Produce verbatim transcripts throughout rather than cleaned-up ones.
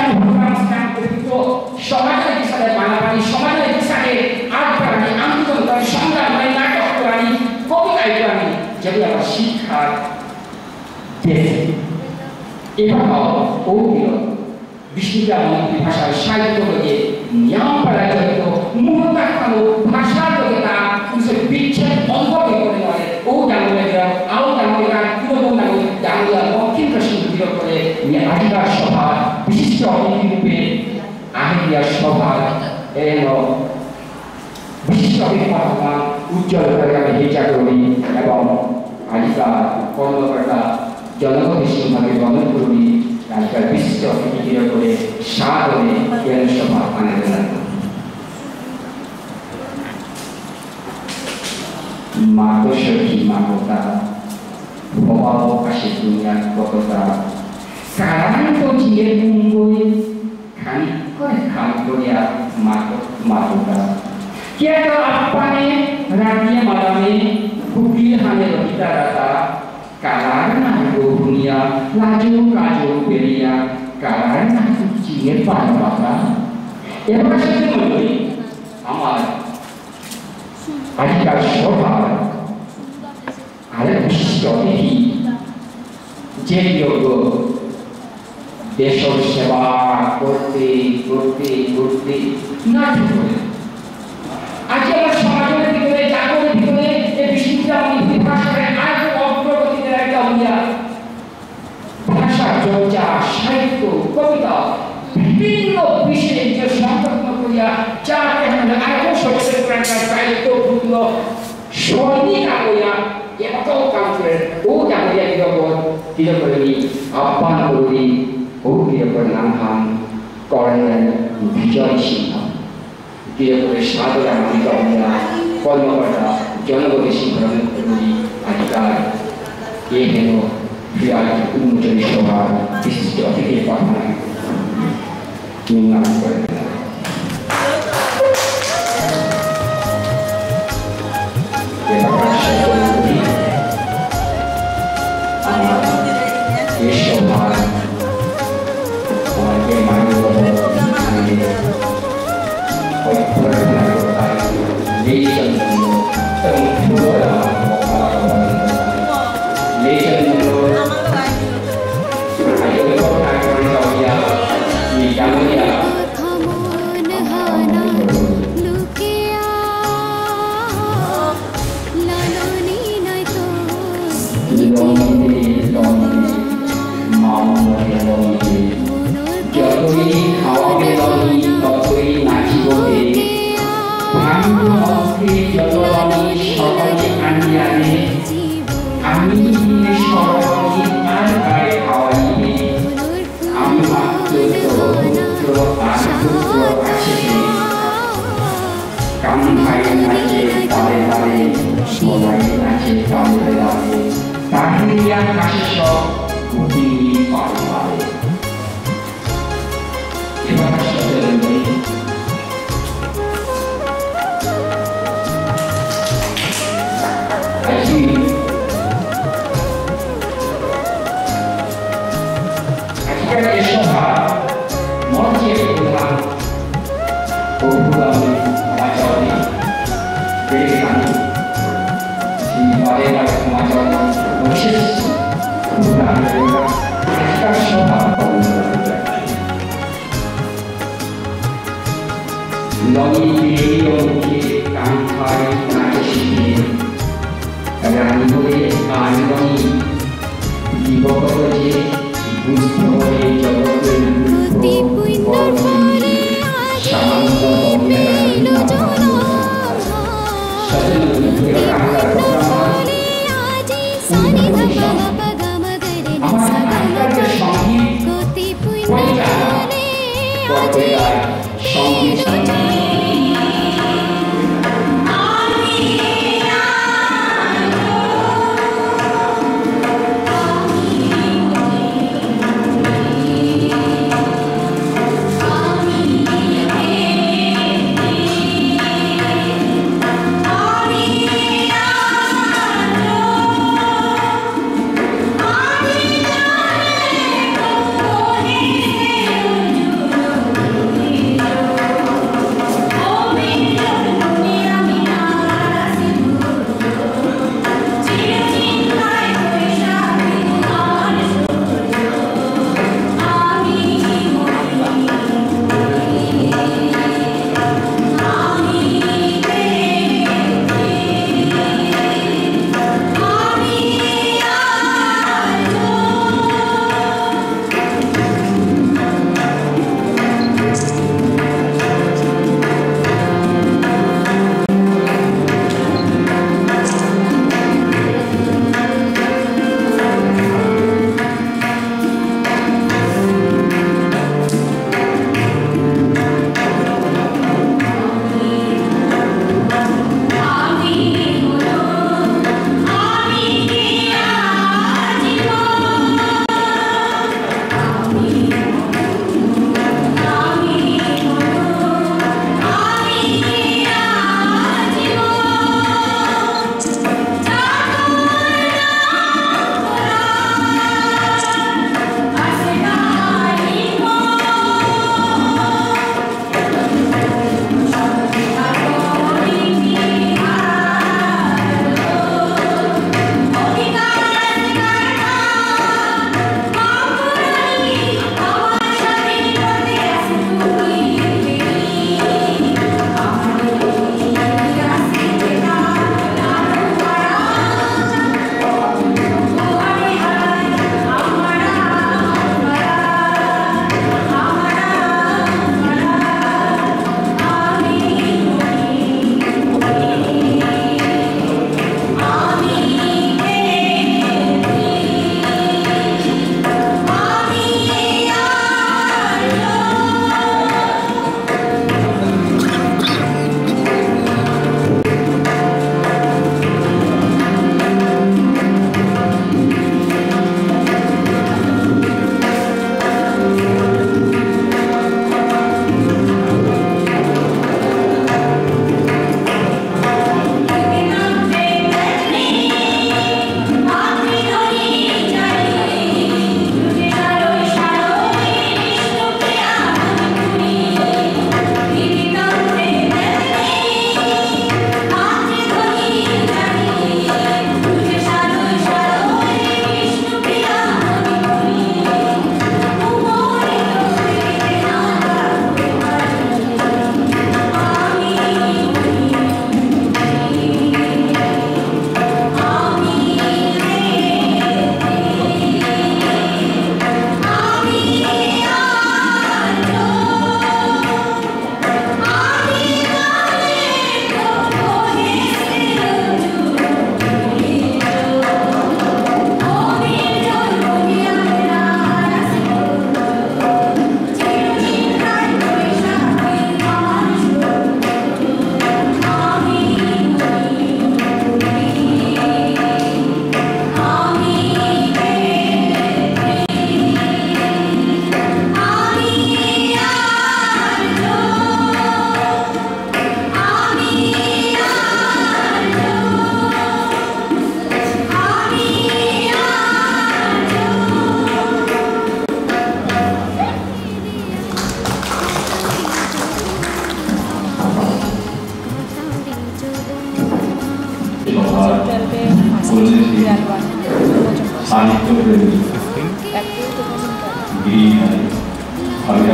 program sekarang begitu সমাজের বিষয়ে বাঙালি সমাজের বিষয়ে আগ্রহী আন্দোলন সংগ্রাম নাটক করি কবিতা করি যেগুলো আমার শিক্ষার দেশে এভাবেও ওগুলো বিশ্ববিদ্যালয় ভাষার সাহিত্য লোকে নিয়ম করা জড়িত মূলতাখানো ভাষার লোকে তা বিচ্ছেদ বন্ধ করে নয় ও জানুয়ারিরা আও জানুয়ারিরা পুরো জানুয়ারিরা দক্ষিণ পশ্চিম বিরোধ করে আদিবাস সভা বিশিষ্ট অতিথি রূপে আহিরিয়া সভা এলো বিশিষ্ট অভিভাবক উজ্জ্বল করে আমি হেচা করি এবং আদিবাস কর্মকর্তা জনগণ সিংহকে গমন করি আজকাল বিশিষ্ট অতিথি বিরোধ করে সাদরে কেন্দ্র সভা আনন্দ মাতৃশক্তি মানবতা অবকাশে দুনিয়ার কতটা কারান্ত জিয়ে মুঙ্গই খানিক করে খান করিয়া মাতৃকা কেতো আপ্পানে রাজিয়ে মাদামে কুকিল হানে রহিতা রাতা কালার না দুনিয়া লাজু কাজু বেরিয়া কালার না জিয়ে পানবাতা এবার সাথে বলি আমার আজকাল সভা আরে বিশিষ্ট অতিথি যে যোগ্য দেশের সেবা করতে করতে করতে নাটক করে আজকে আমার সমাজের ভিতরে জাগরের ভিতরে এই বিশ্ববিদ্যালয় ভাষায় আজ অগ্রগতির একটা উইয়া ভাষা চর্চা সাহিত্য কবিতা বিভিন্ন বিষয়ে যে সংলগ্ন করিয়া যা কেমন আরো সচেতন করার সাহিত্যপূর্ণ সৈনিকা করিয়া এটাও কাম করে ও জানিয়া জগৎ কিলো করে আহ্বান করি ও কিলো করে নাম করেন বিজয় সিংহ কিলো করে সাদরা মানিকা উন্না কর্মকর্তা জনগণের সিংহরণ করি আজকাল এ হেন ক্রিয়া উন্মোচনী সভা বিশিষ্ট অতিথির পাঠানো নির্মাণ করেন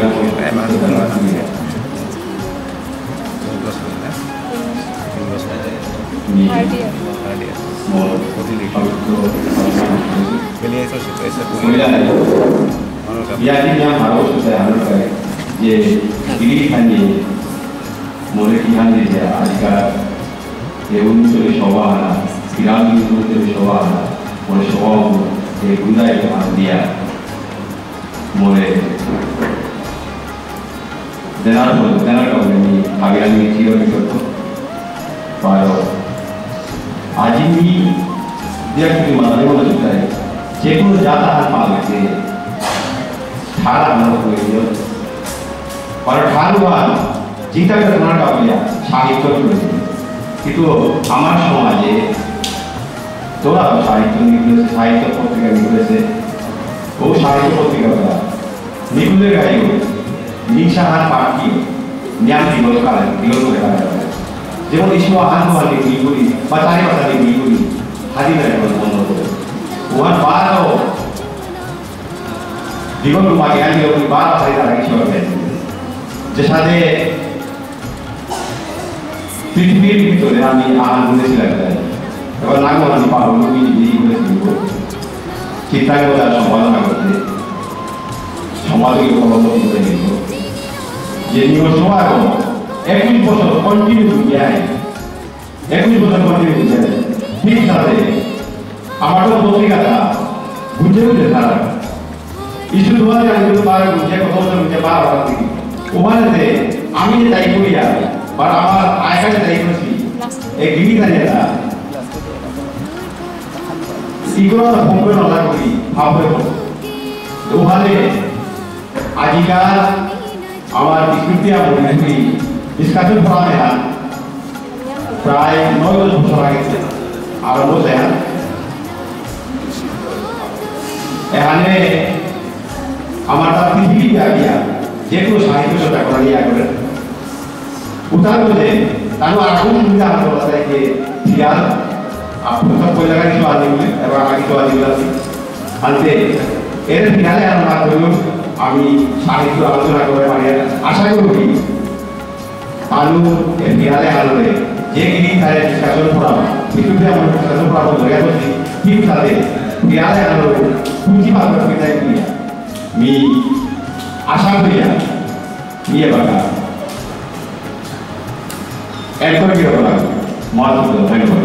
Yakin yang harus saya harapkan, ye diri kami mulai kian dia aja, ye untuk showana, kiran untuk showana, mulai showana, ye guna itu dia, mulai dengar pun dengar kau ini, agar ini kira itu, baru, aji ini dia kita mana mana juga, jepun jatah apa lagi. ठाड़ा আমরা করেছিল পরে ঠাড়ুয়ান জিতা কর্ণাটক বলিয়া সাহিত্য করেছিল কিন্তু আমার সমাজে তোরা সাহিত্য নিগুলেছে সাহিত্য পত্রিকা নিগুলেছে ও সাহিত্য পত্রিকা নিগুলের গাড়ি নিশাহার পাঠকি জ্ঞান দিবস কালে দিবস করে কালে যেমন ইস্যু আহান হওয়ার নিগুলি বা চারি পাতা নিগুলি হাজিরা বন্ধ করে ওয়ান বারো Digon rumah yang dia beri barang saya tak lagi siapa jadi pilihan itu dia kami akan boleh silakan kalau nak orang di paru ini di boleh silakan kita itu dah semua orang boleh semua itu kalau mau boleh itu jadi kalau semua itu ekor bosor continue dia ekor bosor continue dia ini sahaja amatur bosri kata bujuk dia sahaja isu dua yang itu baru dia kotor dia baru lagi. Umat itu, kami ni tak ikut dia, pada awal ayah kita tak ikut sih. Eh gini kan dia. Ikut orang bukan orang lagi, apa itu? Umat itu, ajikan awal diskusi apa ni? Diskusi perang ya. Pray noy itu perang itu. Awal muda ya. Eh ane আমার তার পৃথিবী দিয়া যে কোনো সাহিত্য চর্চা করা নিয়ে করে উদাহরণ বলে তারও আগুন সুবিধা হাতে বলা যায় যে ফিয়াল প্রথম কই জায়গায় কিছু আদি বলে এবং আগে কিছু আদি বলে আনতে এর ফিনালে আমরা করব আমি সাহিত্য আলোচনা করে মানে আশা করি আলু এর ফিনালে আলোরে যে গিনি তারে ডিসকাশন করা বিশুদ্ধ আমরা ডিসকাশন করা হলো গেল কি সাথে ফিনালে আলোরে পুঁজি ভাবে বিদায় দিয়ে मी आशा करिया मी ये बघा एडकोर की बघा माल तो है ना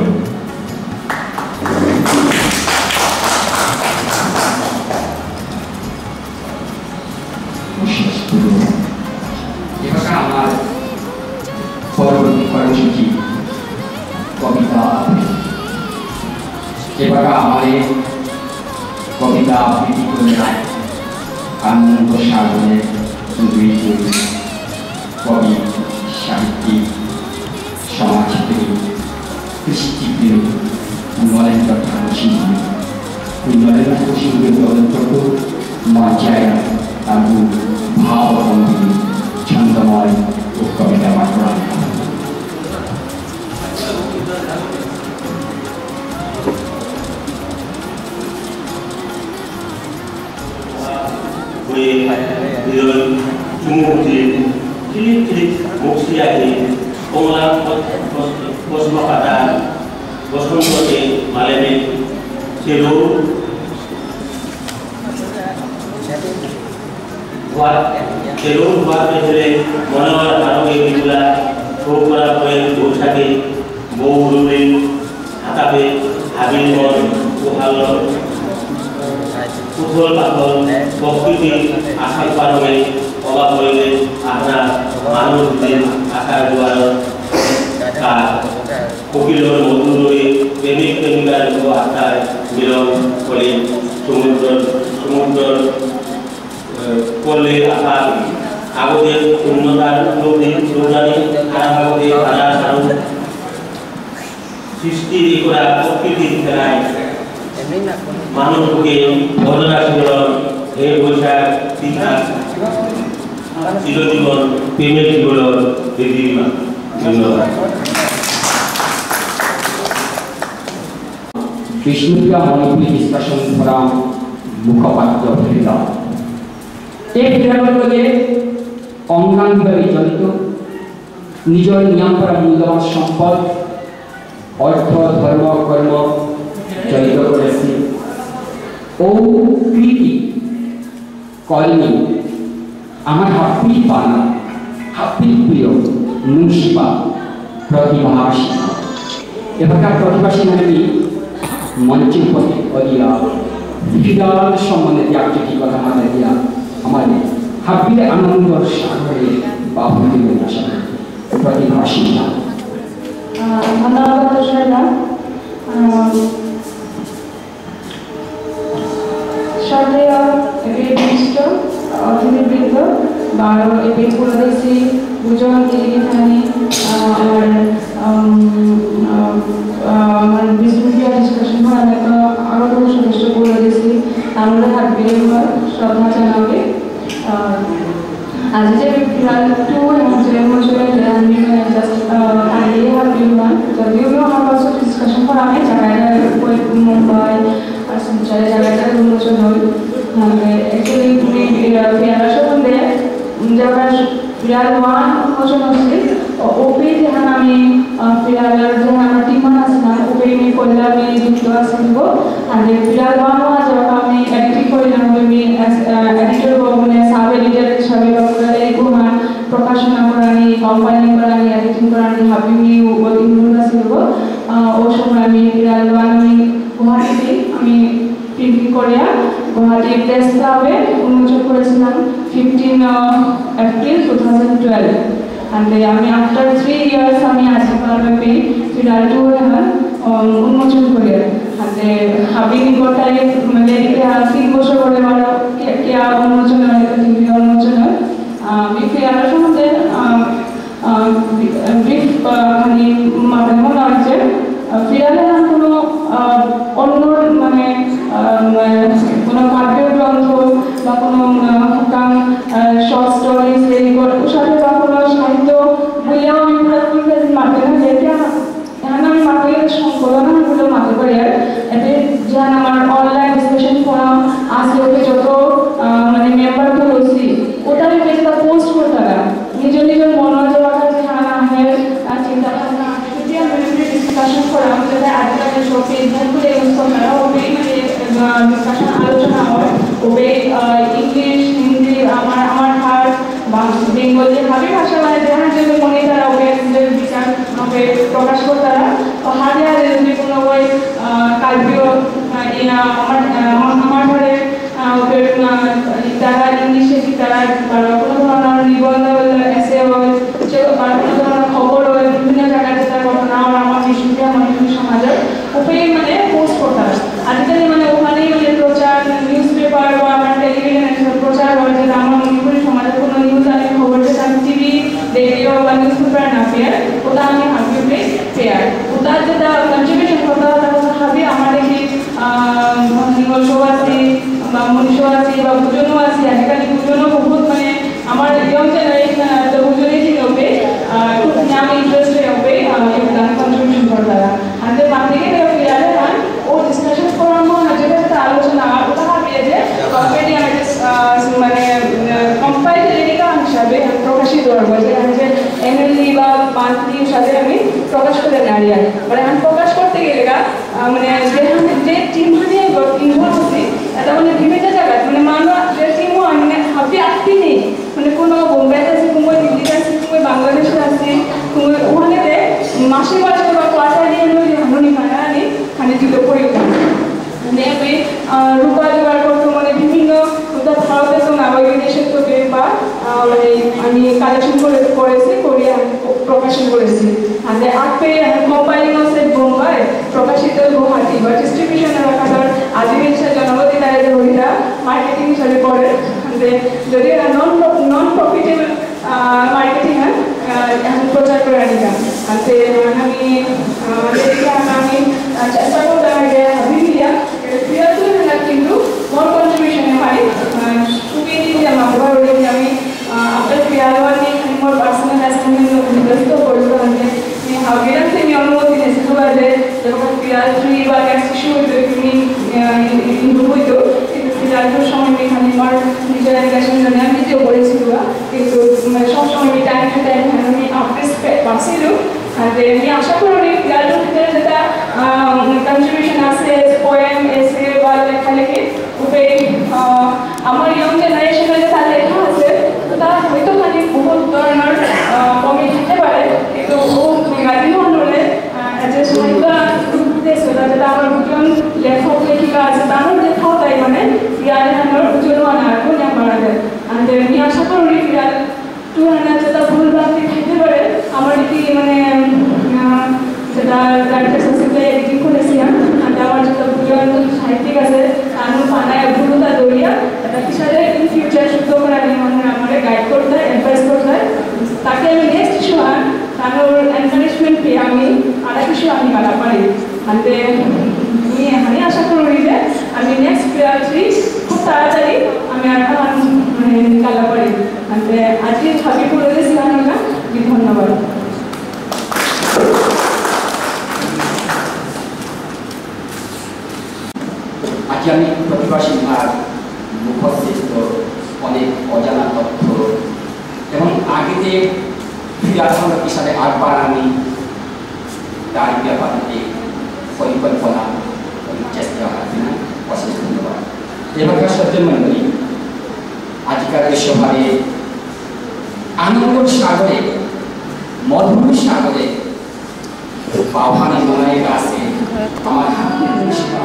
ये बघा हमारे परवती परवती कविता ये बघा हमारे कविता प्रीति को मिलाए আনন্দ সাগরে দুই কবি সাহিত্যিক সমাজপ্রেমী কৃষ্টিপ্রেমী নরেন্দ্র শিল্পী নরেন্দ্র শিল্পীর অন্তত মঞ্চায় তাঁবু ভাববন্দী ছন্দময় ও কবিতা মাত্রা Dengan jumlah cilik-cilik muksiati pengulang kosmo kata kosmo kote maleme selo buat selo buat menjadi monawar baru yang dimulai program proyek usaha baurin hatabe habil mon uhalor Usul pakol bukti asal parome obat boleh ahna manur din akar jual ka kokilor moduloi pemik pemikar dua akar bilong boleh sumudor sumudor boleh akar agode unnotar lodi lodani agode ada saru sisti ikura bukti terai মানুষকে বর্ণনা জীবন এই বৈশাখ পিঠা চিরজীবন প্রেমের জীবন দিদিমা ধন্যবাদ Krishnapriya Manipuri discussion forum মুখপাত্র ফিরিদা এই ফিরানোর নানানভাবে জড়িত নিজের নিয়ম করা মূল্যবান সম্পদ অর্থ ধর্ম কর্ম জড়িত করেছি ও কৃতি কর্মী আমার হাপ্পি পানা হাপ্পি প্রিয় মুন্সিপা প্রতিভাসী এবারকার প্রতিভাসী আমি মঞ্চের প্রতি অদিয়া ফিরাল সম্বন্ধে একটি কথা মাথায় দিয়া আমার হাপ্পির আনন্দ সাগরে বাবুকে আসা প্রতিভাসী না ধন্যবাদ সবাই সর্বদা একে বিশিষ্ট অতিথিবৃন্দ বারো এপি পুরোদেশি দুজন এখানে আমার আমার বিশ্ববিদ্যালয় ডিসকাশন হয় আমি তো আরও কোনো সদস্য পুরোদেশি আমরা থাকবে শ্রদ্ধা জানাবে আজ যে ফিলহাল টু এবং জেলের মজুরে আমি জাস্ট আইডিয়া হ্যাপি ওয়ান যদিও আমার কাছে ডিসকাশন করা আমি জায়গায় মুম্বাই আর সঞ্চয় জায়গাটা উন্মোচন হই অ্যাকচুয়ালি তুমি ফিয়ারা সম্বন্ধে যারা ফিয়ার ওয়ান উন্মোচন হচ্ছে ওপি যেখানে আমি ফিয়ারার যে আমার টিমান আছে না ওপি আমি করলে আমি যুক্ত আছে দিব আর ফিয়ার ওয়ান যখন আমি এডিটিং করলাম আমি এডিটর মানে সাব এডিটর হিসাবে গুমান প্রকাশনা করানি কম্পাইলিং করানি এডিটিং করানি হাবিবি ওগুলো আছে দিব ও সময় আমি ফিয়ার ওয়ান আমি গুয়াহাটিতে আমি প্রিন্টিং করিয়া গুয়াহাটি প্রেস ক্লাবে উন্মোচন করেছিলাম fifteen April two thousand twelve and আমি আফটার থ্রি ইয়ার্স আমি আজকে পারবে ফিরাল টু উন্মোচন করি and হাবিবি গোটাই মানে তিন বছর পরে আমার কে উন্মোচন হয় টিভি উন্মোচন হয় আমি ফিরাল সম্বন্ধে ব্রিফ মানে মাধ্যমে মনে হচ্ছে ফিরালে কোনো অন্য মানে কোনো কাব্য গ্রন্থ বা কোনো হুকাম শর্ট স্টোরিজ এইগুলো সাথে বা কোনো সাহিত্য বইয়াও আমি পুরো মাঠে না যেটা এখানে আমি মাঠে সংকলনগুলো মাঠে করি আর এতে যেন আমার অনলাইন ডিসকাশন ফোরাম আজকে ওকে যত মানে মেম্বারগুলো রয়েছি ওটা আমি যেটা পোস্ট করতে না নিজের নিজের মনোযোগ রাখা যে হ্যাঁ না হ্যাঁ চিন্তা ভাবনা যদি আমি ডিসকাশন ফোরাম যেটা আজকাল সব ফেসবুকগুলো ইউজ করা ওবে মানে ডিসকাশন আলোচনা হয় ওবে ইংলিশ হিন্দি আমার আমার হার বা বেঙ্গলি ভাবে ভাষা মানে যারা যদি মনে তারা ওবে বিচার ওবে প্রকাশ করে তারা হারে হারে যদি কোনো ওই কালবিও আমার আমার ঘরে ওবে তারা ইংলিশে কি তারা কোনো ধরনের নিবন্ধ এসে হয় কোনো ধরনের খবর হয় বিভিন্ন জায়গায় যেটা ঘটনা আমার বিশ্ববিদ্যালয় মনে সমাজের ওপে মানে পোস্ট করতে হয় আজকাল মানে ওখানেই মানে প্রচার নিউজ পেপার বা আমার টেলিভিশনে প্রচার হয় যে আমার মণিপুরি সমাজের কোনো নিউজ আমি খবর যেটা আমি টিভি রেডিও বা নিউজ পেপার না পেয়ার ওটা আমি হাবিবে পেয়ার ওটা যেটা কন্ট্রিবিউশন করতে হয় ওটা হাবি আমার দেখি হিংসও আছে বা মনীষও আছে বা বুজনও আছে আজকাল বুজনও বহুত মানে আমার ইয়ং জেনারেশন তো বুজনেই ছিল ওপে খুব আমি ইন্টারেস্ট হয়ে ওপে योगदान কন্ট্রিবিউশন করতে হয় আমাদের বাকি থেকে ফিরালে গান ও ডিসকাশন করার মনে যেটা একটা আলোচনা ওটা হবে যে কম্পিটি আমি মানে কম্পাইল লেখা হিসাবে প্রকাশিত করবো যে আমি যে এনএলডি বা মান্থলি সাথে আমি প্রকাশ করে দাঁড়িয়ে মানে আমি প্রকাশ করতে গেলে মানে যেখানে যে টিম মানে ইনভলভ হচ্ছি এটা মানে বিভিন্ন জায়গায় মানে মানুষ যে টিমও আমি হাবি আসতে নেই মানে কোনো বোম্বেতে আছে কোনো দিল্লিতে আছে কোনো বাংলাদেশে আছে কোনো ওখানেতে মাসে মাসে বা কোয়ার্টারলি এনুয়ালি হানুনি খানা আনি খানে দিতে পড়ে মানে আমি রূপা জোগাড় করতো মানে বিভিন্ন ভারতে তো না ওই বিদেশের তো বা মানে আমি কালেকশন করে করেছি করে প্রকাশন করেছি আর আপে কম্পাইলিং আছে বোম্বাই প্রকাশিত গুয়াহাটি বা ডিস্ট্রিবিউশনের রাখার আদিবাসী জনগতি তারা হইটা মার্কেটিং হিসাবে করে যদি নন নন প্রফিটেবল মার্কেটিং এখন প্রচার করে আনিলাম আনতে আমি আমি চেষ্টা করতাম যে হাবিবিয়া ফিরাতুল না কিন্তু মোর কন্ট্রিবিউশনে হয় খুবই দিদি আমার ঘরে আমি আপনার ফিরালওয়ার নিয়ে মোর পার্সোনাল অ্যাসাইনমেন্ট ব্যস্ত করতে হবে হাবিরাম থেকে অনুমতি নিয়েছিল যে যখন ফিরাল থ্রি বা গ্যাস ইস্যু হইতো ইম্প্রুভ হইতো ফিরালটোর সময় এখানে আমার নিজের অ্যাপ্লিকেশন আমি নিজেও করেছিল কিন্তু সবসময় পাইছিলোঁ আৰু আমি আশা কৰোঁ ইয়াৰ ভিতৰত এটা কণ্ট্ৰিবিউশ্যন আছে পয়েম এছে বা লেখা লেখি গোটেই আমাৰ ইয়ং জেনেৰেশ্যনে যে তাৰ লেখা আছে তাৰ হয়তো খালি বহুত ধৰণৰ কমি থাকিব পাৰে কিন্তু গাড়ীখনলৈ এজ এ সাহিত্য যেটা আমার দুজন লেখক লেখিকা আছে তারও লেখাও তাই মানে ইয়ার আমার উজ্জ্বল আনার কোন মারা যায় আর আমি আশা করি ইয়ার টু হান্ড্রেড যেটা ভুল বাকি থাকতে পারে আমার এটি মানে যেটা রাইটার্স আছে এডিটিং করেছিলাম আর আমার যেটা দুজন সাহিত্যিক আছে তার পানায় ভুলতা দরিয়া এটা হিসাবে ইন ফিউচার শুদ্ধ করে আমি মানে আমার গাইড করতে অ্যাডভাইস করতে তাকে আমি নেক্সট ইস্যু আন তার এনকারেজমেন্ট পেয়ে আমি আর এক ইস্যু আমি গালা পারি అంటే আমি আমি আশা করি যে আমি নেক্সট থ্রি খুব তাড়াতাড়ি আমি আর মানে গালা পারি అంటే আজকে ভাবি করে দিয়েছিলাম না ধন্যবাদ আজ আমি প্রতিভা সিনহার মুখস্থিত অনেক অজানা তথ্য এবং আগেতে ফিরাজ আহমেদের সাথে আটবার আমি তার ব্যাপারে পরিকল্পনা চেষ্টা করছেন অশেষ ধন্যবাদ এবারকার সজ্জন মন্ডলী আজকের এই সভায় আনন্দ সাগরে মধুর সাগরে বাহানি মনে আছে আমার হাতের নিষ্ঠা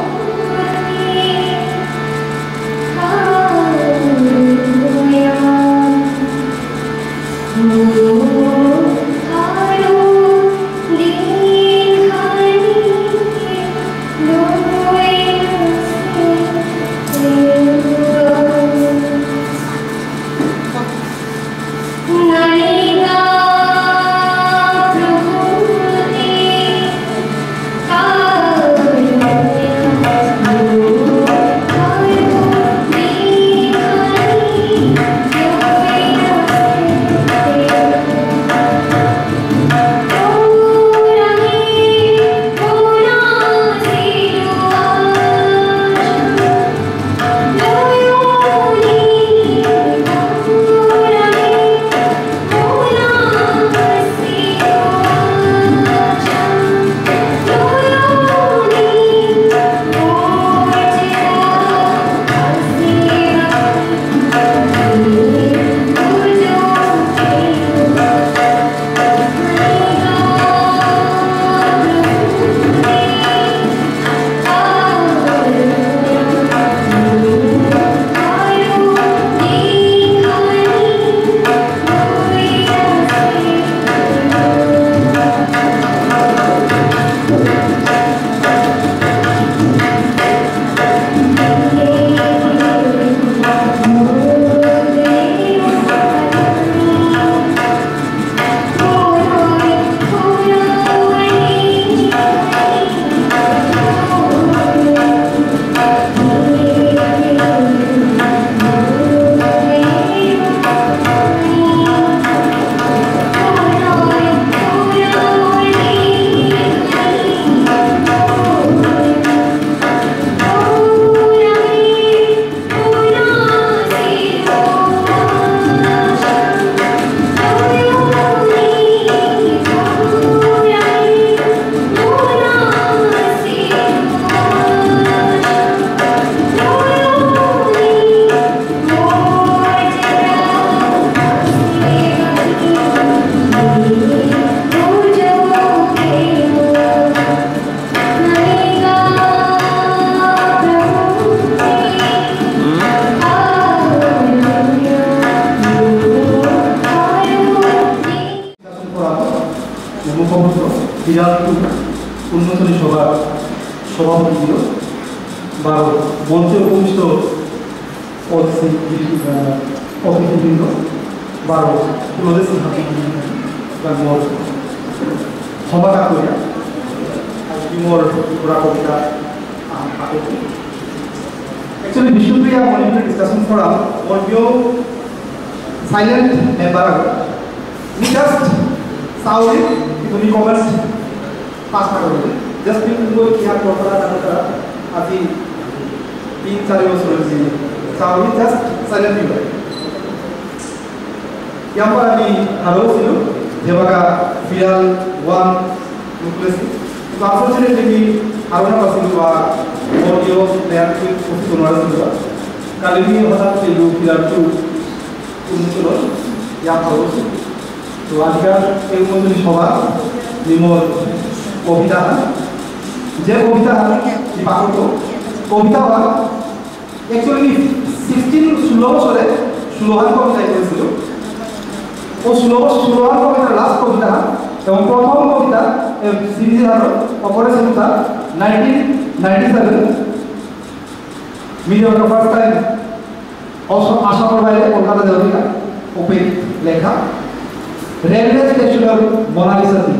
উন্নতনী সভার সভাপতি বা মঞ্চে উপবিষ্ট অতিথিবৃন্দ বা সমাধা করিয়া মোৰ পুরা কবিতা actually Bishnupriya Manipur discussion forum ওর বিও সাইলেন্ট মেম্বার মি জাস্ট সাউরি তুমি কমেন্ট পাস না করবে জাস্ট কিন্তু ইয়ার কল্পনা জানা আজি তিন চারি বছর হয়েছে সাউরি জাস্ট সাইলেন্ট মেম্বার ইয়ার পর আমি ভালো ছিল जेव्हा फिराल वन नुकलेस तो अनफॉर्चुनेटली मी आरोना पासून वा ऑडिओ तयार करून होणार काल मी हठात केलो फिराल टू तुमचो या पावस तो आजकाल एक मधुरी सभा निमोर कविता जे कविता ती पाकतो कविता वा एक्चुअली सिक्सटीन ষোলো বছরে ষোলোহান কবিতা লিখেছিল ও ষোলো ষোলোহান কবিতার লাস্ট কবিতা এবং প্রথম কবিতা সিরিজের অপরে কবিতা nineteen ninety seven media first time আসামের বাইরে কলকাতা যাওয়া ওপেন লেখা রেলওয়ে স্টেশনের মোনালিসা দি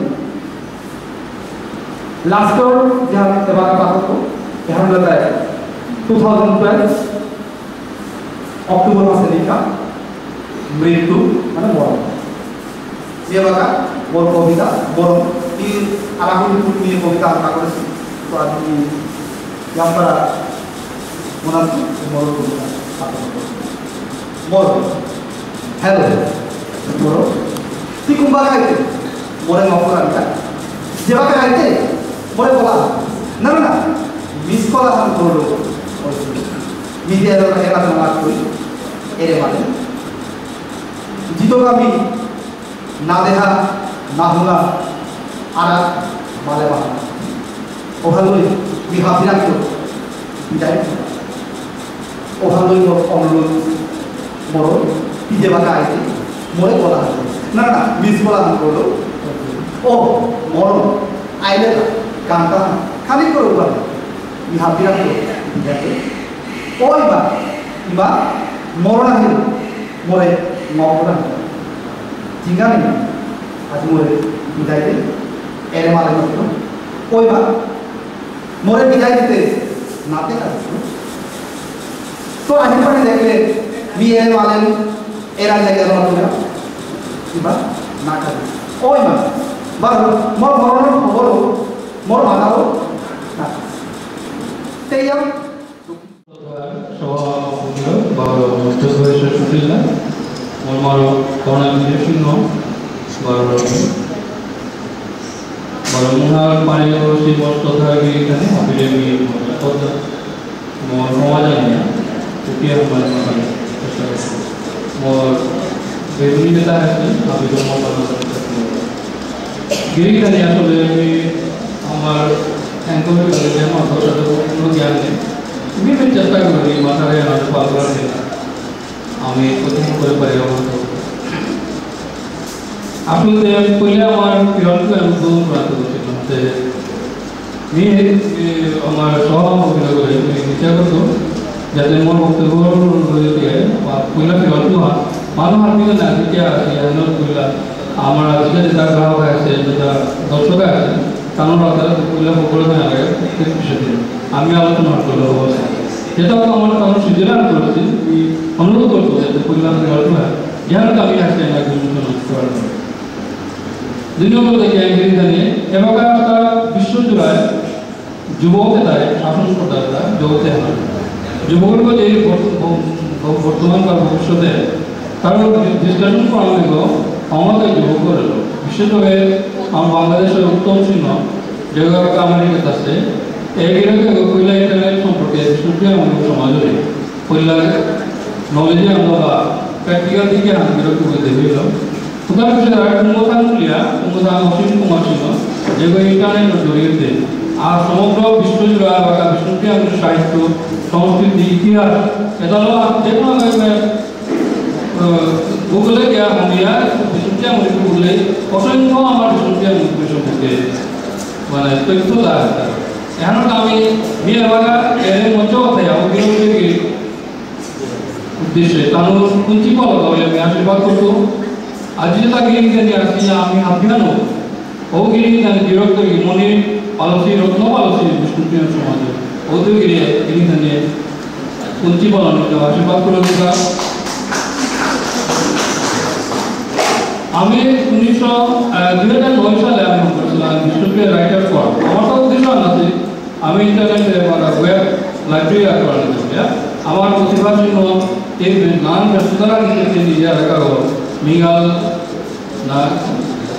লাস্টর যাহা এবার পাঠক যাহা লতায় টু থাউজেন্ড টুয়েলভ অক্টোবর মাসে লেখা মৃত্যু মানে মরণ এবার বড় কবিতা বড় তিন আলাগুলি নিয়ে কবিতা আঁকা করেছি তো আমি আপনারা ওনার বড় কবিতা বড় হ্যালো বড় তুই কুম্বা গাইতে বড় অপরাধটা যেভাবে গাইতে বড় বলা না না মিস করা আমি করলো মিডিয়ার এলাকা মাছ করি এর মানে জিতগামী না দেখা না হোলা আর মালে বাহা ওভালই বিহা বিরাক্ত বিদায় ওভালই অনুরোধ বড় পিজে বাঁকা আইতে মরে বলা না না মিস বলা করলো ও মরণ আইলে গানটা খালি করে বলা বিহা বিরাক্ত বিদায় ওই বা কিবা মরণ আহিল মরে মরণ চিন্তা নেই আজ মরে বিদায় দিল এর মালে মতো ওই বা মরে বিদায় দিতে নাতে কাজ তো আহিল পরে দেখলে মি এর মালেন এরা জায়গা দেওয়া কিবা না কাজ ওই বা বা মোর মরণ খবর মোর মাথাও না তেয়াম baru sesuai sesudah, malu kawan yang sino, baru baru mengenal paling si bos total ini kan, tapi dia ni total mau mau aja ni, tapi yang mana mana, mau beri kita ni, tapi tu mau mana. Kiri kan yang tu ni, amar engkau ni kalau dia mau atau satu pun dia ni. আমি চেষ্টা করি মাথায় আজ পাল করার জন্য আমি প্রথম করে পারি আসলে পहिले আমার পিয়নকে আমি দূর রাখতে বলছিলাম যে মি আমার সহ অভিনয় করে ইচ্ছা করতো যাতে মোর বক্তব্য দিয়ে পহিলা পিয়নটো মানুষ হাত মিলে না দিকে আসি পহিলা আমার আজকে যেটা গ্রাহক আছে যেটা দর্শক আছে কারণ পহিলা সকলে হয়ে লাগে বিষয়টি আমি আলোচনা করলো যেটা আমার কারণ সুযোগ করেছি অনুরোধ করবো যাতে পরিবার গল্প হয় যার আমি আসলে একজন করার দুই নম্বর দেখে ইংরেজি নিয়ে এবং একটা বিশ্বজোড়ায় যুবক তাই শাসন কর্তারা যুবকতে হয় যুবকগুলো যে বর্তমান বা ভবিষ্যতে কারণ ডিসকাশন করা হইল আমাদের যুবক করে বিশ্বজোড়ে আমার বাংলাদেশের উত্তম চিহ্ন যেগুলো আমেরিকাতে আছে এইগুলোকে পহিলা ইন্টারনেট সম্পর্কে বিষ্ণুপ্রিয়া আমাদের সমাজে পহিলা নলেজে আমরা প্র্যাকটিক্যাল দিকে বিরক্ত করতে হইল সুতরাং বিষয়ে কুম্ভস্থান খুলিয়া কুম্ভস্থান অসীম কুমার সিংহ যেগুলো ইন্টারনেটের জড়িয়ে আর সমগ্র বিশ্বজোড়া বা বিষ্ণুপ্রিয়া সাহিত্য সংস্কৃতি ইতিহাস এটা হলো যে কোনো গুগলে গিয়া হমিয়া বিষ্ণুপ্রিয়া মণিপুর গুগলে অসংখ্য আমার বিষ্ণুপ্রিয়া মণিপুর সম্পর্কে মানে তথ্য দেওয়া এখন আমি বিয়ে বাগা এর মঞ্চ কথায় অভিনয় উদ্দেশ্যে তার কুঞ্চি পাওয়া তাহলে আমি আশীর্বাদ করতো আজ যেটা গিরি জানি আসি আমি আভ্যানো ও গিরি জানি বিরক্ত মনে পালসি রত্ন পালসি বিষ্ণুপ্রিয় সমাজে ওদের গিরি গিরি জানি কুঞ্চি পালন আশীর্বাদ করে দিলা আমি উনিশশো দুই হাজার নয় সালে আমি করেছিলাম বিষ্ণুপ্রিয়া রাইটার ফর আমার তো উদ্দেশ্য আছে আমি ইন্টারনেটে ওয়েব লাইব্রেরি করার জন্য আমার প্রতিভা জন্য এই নান ব্যস্ততার নিজেকে নিজে রাখা হলো মিগাল না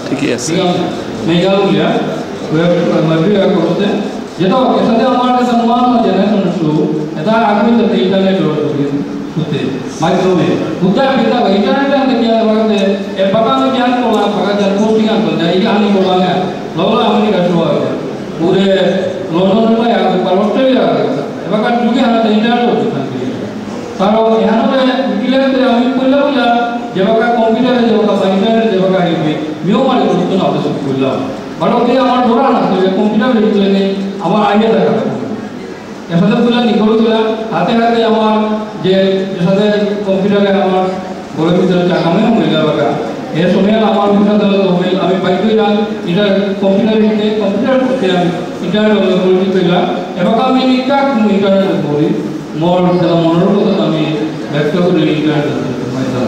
ঠিকই আছে মেঘালয়া মেঘালয়া করতে যেটা এসাথে আমার কাছে মান জেনারেশন শুরু এটা আগে থেকে ইন্টারনেট হতে মাধ্যমে উদ্ধার বিদ্যা ইন্টারনেট ಅಂತ ಕೇಳಬಾರದೆ ಎ ಪಕಾನ ಜ್ಞಾನ ಕೊಲ್ಲ ಪಕ ಜನ ಪೋಸ್ಟಿಂಗ್ ಅಂತ ಈಗ ಆನಿ ಕೊಲ್ಲಾಗ ಲೋಲ ಆಮನಿ ಕಟ್ಟುವಾಗ ಪೂರೆ ಲೋಲೋನ ಯಾ ಪರವಷ್ಟೇ এবাকা যুগে হাতে ইন্টারনেট হতে থাকে কারণ এখানে বিকিলাতে আমি কইলা বলা যেবাকা কম্পিউটারে যেবাকা ইন্টারনেট যেবাকা হইবে মিও মারি করতে না অবশ্য কইলা বড় কি আমার ধরা না কম্পিউটার হইলে নেই আমার আইডিয়া দেখা এসাথে বলা নিকলছিলা হাতে হাতে আমার যে সাথে কম্পিউটারে আমার বড় ভিতরে চাকামে হইলা বাকা এর সময় আমার ভিতরে দল হইল আমি বাইক যান এটা কম্পিউটার হইতে কম্পিউটার করতে আমি ইন্টারনেট হইল কইলা এবাকা আমি নিকা ইন্টারনেট করি মোর মনের কথা আমি ব্যক্ত করি ইন্টারনেট মাধ্যমে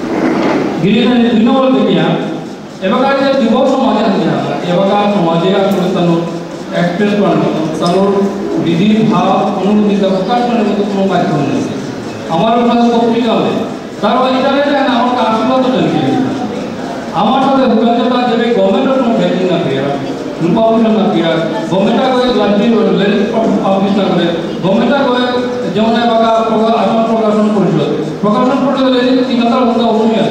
গিরিনা দিনওয়াল দেখিয়া এবাকা যে যুব সমাজে আছে এবাকা সমাজে আসলে তানো এক্সপ্রেস করানো তানোর বিধি ভাব অনুভূতি প্রকাশ করার মতো কোনো মাধ্যম নেই আমার সাথে পত্রিকা হবে তার ইন্টারনেটে আমার আশীর্বাদ জানিয়ে আমার সাথে ভূপেন্দ্রটা যাবে গভর্নমেন্টের কোনো ব্যাংকিং না পেয়ে রূপাভূষণ না পেয়ে গভর্নমেন্টটা করে লাইব্রেরি পাবলিশ না করে গভর্নমেন্টটা করে যেমন এবাকা আসন প্রকাশন পরিষদ প্রকাশন পরিষদ তিন হাজার ঘন্টা অসমীয়া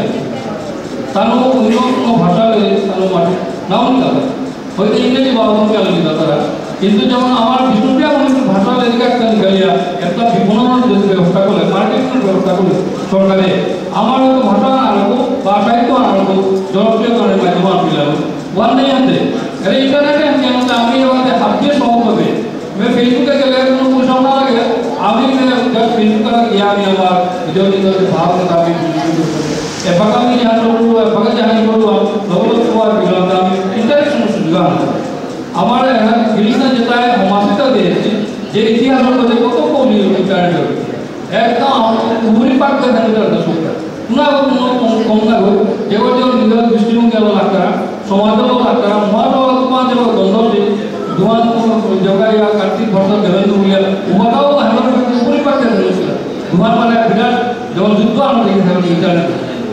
তানো অন্য কোনো ভাষা তানো মাঠে নাও নিতে হয়তো ইংরেজি বা অসমীয়া লিখা তারা কিন্তু যেমন আমার বিষ্ণুপ্রিয়া অনেক ভাষা লেখা একটা নিকালিয়া একটা বিপণনের ব্যবস্থা করলে মার্কেটিংয়ের ব্যবস্থা করলে সরকারে আমার হয়তো ভাষা আনবো বা সাহিত্য আনবো জনপ্রিয় করার মাধ্যমে আনলাম ওয়ান নেই আনতে আরে ইন্টারনেটে আনতে আমি এবার হাত দিয়ে সহজ হবে ফেসবুকে গেলে কোনো পয়সা না লাগে আমি ফেসবুকে গিয়ে আমি আমার ভিডিও দিতে ভাব আমি এবার আমি জানি করবো এবার জানি করবো লগত তোমার বিলম্ব আমি ইন্টারেকশন সুবিধা আমার জিনিসটা যেটা সমাজটা দিয়েছে যে ইতিহাসের মধ্যে কত কমি ইন্টারনেট একদম উমরি পাক দেখানোর দর্শক না কম না হোক যেগুলো যেমন নিজের দৃষ্টিভঙ্গি আলো লাগতারা সমাজের লাগতারা মহাট তোমার যেমন দ্বন্দ্ব ধোয়ান জগাই কার্তিক ভরসা দেবেন্দ্র বলিয়া উমাটাও আমার উমরি পাক দেখানোছিল ধোয়ান মানে বিরাট যেমন যুদ্ধ আমরা দেখে থাকি ইন্টারনেট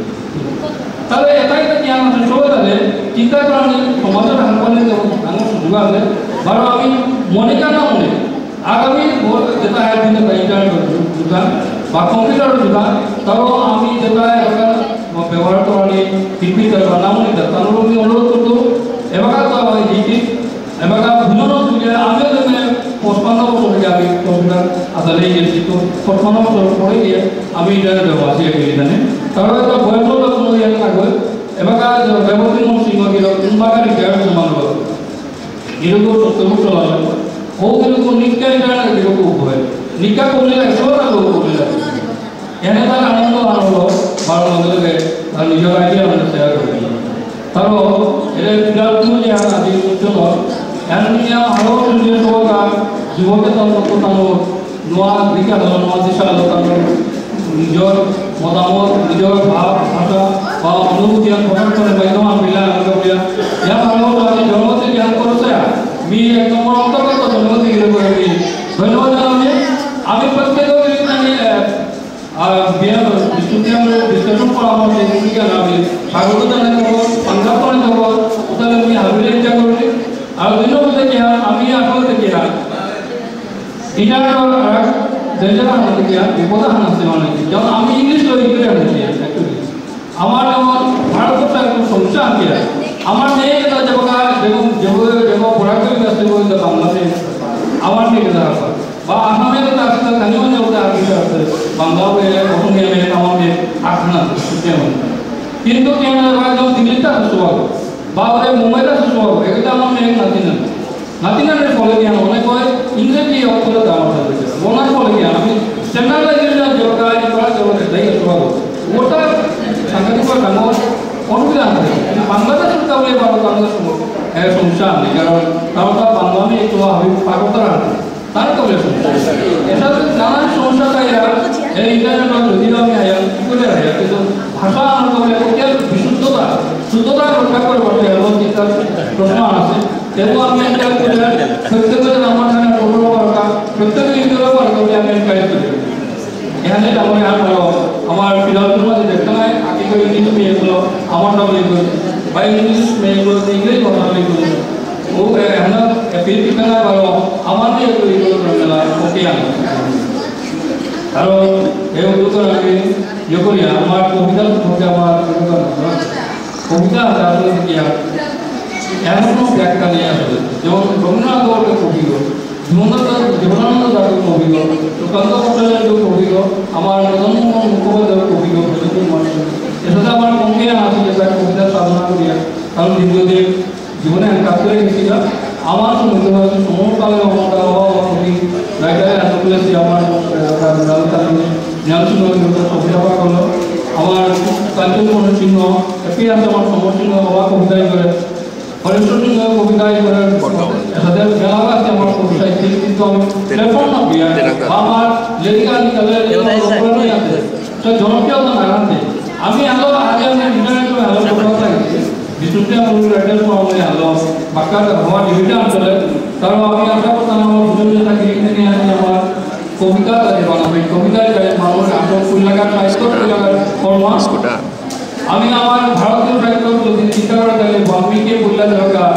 তাহলে এটাই তো জ্ঞান আছে সবাই তাহলে চিন্তা করা নেই সমাজের হানপানে আমার সুযোগ আছে বারো আমি মনে কেন মনে আগামী যেটা একদিনে ইন্টারনেট দোকান বা কম্পিউটারের দোকান তাও আমি যেটা ব্যবহার করা নিয়ে টিভি বা নামনি তার আমি অনুরোধ করতো এবার তো আমার এইটি এবার ভুলনো সুবিধা আমিও যেমন পঁচপান্ন বছর থেকে আমি কম্পিউটার আসলে গেছি তো পঁচপান্ন বছর পরে গিয়ে আমি ইন্টারনেট ব্যবহার শিখে জানি তারপরে একটা বয়সের কোনো ইয়ে থাকবে এবার ব্যবস্থিত সিংহ কোনবাগার রিটায়ার সমান হবে এরকম সত্তর চলাবে ও কিন্তু নিকা ইন্টারনেট এরকম হয় নিকা করলে একশো লোক করলে এনে তার আনন্দ আনন্দ ভালো লগে লগে তার নিজের আইডিয়া আমরা শেয়ার করি তারও এটা বিরাট যে আদি উচ্চল এমনি আরও সুন্দর সবকা যুবকের তন্ত্র তানো নোয়া বিকাশ নোয়া দিশা তানো নিজের মতামত নিজের ভাব ভাষা বা অনুভূতি প্রকাশ করে মাধ্যমে মিলা আনন্দ या ভালো আমি জগতে জ্ঞান করছে मी একদম অন্তর্গত জগতে গিয়ে করে আমি ধন্যবাদ জানাই আমি প্রত্যেক আমি আর বিয়ার স্টুডিয়াম ডিসকাশন করা আমাদের ভূমিকা আমি স্বাগত জানাই দেব পাঞ্জাব করে দেব ওটাকে আমি হাবিলে ইচ্ছা করি আর ধন্যবাদ থেকে আমি আসলে থেকে ইন্টারনেট দেশের আমাদের কি বিপদ হানাচ্ছে মানে যেমন আমি ইংলিশ লই করে আনছি অ্যাকচুয়ালি আমার যেমন ভারতবর্ষ একটু সমস্যা আছে আমার মেয়ে যেটা যেমন যেমন যেমন পড়াশোনা করতে বলতে বাংলাতে আমার মেয়ে দ্বারা বা আসামে যেটা আছে স্থানীয় যেটা আছে আছে বাংলাতে অসমীয়া মেয়ে আমার মেয়ে আটনা যেমন কিন্তু কেন যেমন দিল্লিতে সুযোগ বা ওদের মুম্বাইতে সুযোগ এটা আমার মেয়ে নাতি না নাতি না ফলে জ্ঞান অনেক হয় ইংরেজি অক্ষরে আমার সাথে ওনার ফলে জ্ঞান আমি স্ট্যান্ডার্ড ল্যাঙ্গুয়েজ যেটা করা যেটা তাই সুযোগ ওটা সাংঘাতিক ডাঙর অসুবিধা আছে বাংলাদেশের কারণে বাংলাদেশ সমস্যা নেই কারণ কারণ তার বাংলা একটু আমি পাকতার আছে তার কারণে সমস্যা এটা নানান সমস্যা তাই এই ইন্টারনেট যদিও আমি আয়া কি করে আয়া কিন্তু ভাষা আনার কারণে ওটার বিশুদ্ধতা শুদ্ধতা রক্ষা করে বলতে এবং চিন্তার প্রশ্ন আছে তেমন আমি একটা করে প্রত্যেকের আমার এখানে পনেরো বারোটা প্রত্যেকের ইন্টারনেট বারোটা আমি এনকারেজ করি এখানে আমার আর ভালো আমার ফিলহাল মধ্যে দেখতে নাই আগে করে কিন্তু এগুলো আমার নাম লিখবে by English में वो English बोलना भी कुछ वो है ना फिर कितना बारो हमारे को ये लोग करना ओके यार हेलो ये वो तो लगे ये को यार हमारे कविता तो क्या हमारे कविता कविता आधार से किया यार हम लोग क्या करने यार जो रंगना दौर के कवि हो जीवन तो जीवन तो जाकर कवि हो तो कंधा पकड़ने जो कवि हो हमारे जन्म को मुख्य जो कवि हो जो मानते ऐसा तो हमारे कौन क्या आती है जैसा कविता साधना करिया हम दिव्योदेव जीवन में काफी किसी का हमारे मुझे तो समूह का भी हमारा हुआ कभी राइटर अनुकूल से हमारे राजनीति में न्यायालय में जो कविता का करो हमारे कांचन को चिन्ह ऐसे हमारे समूह चिन्ह हमारा कविता करे परिश्रमी जो कविता करे ऐसा तो जलावा से हमारे कविता इतनी तो हम टेलीफोन ना किया हमारे लेखिका निकले नहीं आते तो जनप्रिय तो नाराज थे अभी हम लोग आगे हमने इंटरनेट में हम लोग पता है जिससे हम लोग राइटर को हमने हम लोग बाका हमारा डिविजन चले तब अभी आशा करता हूँ हम लोग तक लिखने नहीं आने हमारा कविता का दिवाना भाई कविता का मानो हम लोग फूल लगा साहित्य फूल लगा और वहाँ अभी हमारे भारत के साहित्य को दिन चित्रण करके वाल्मीकि फूल लगा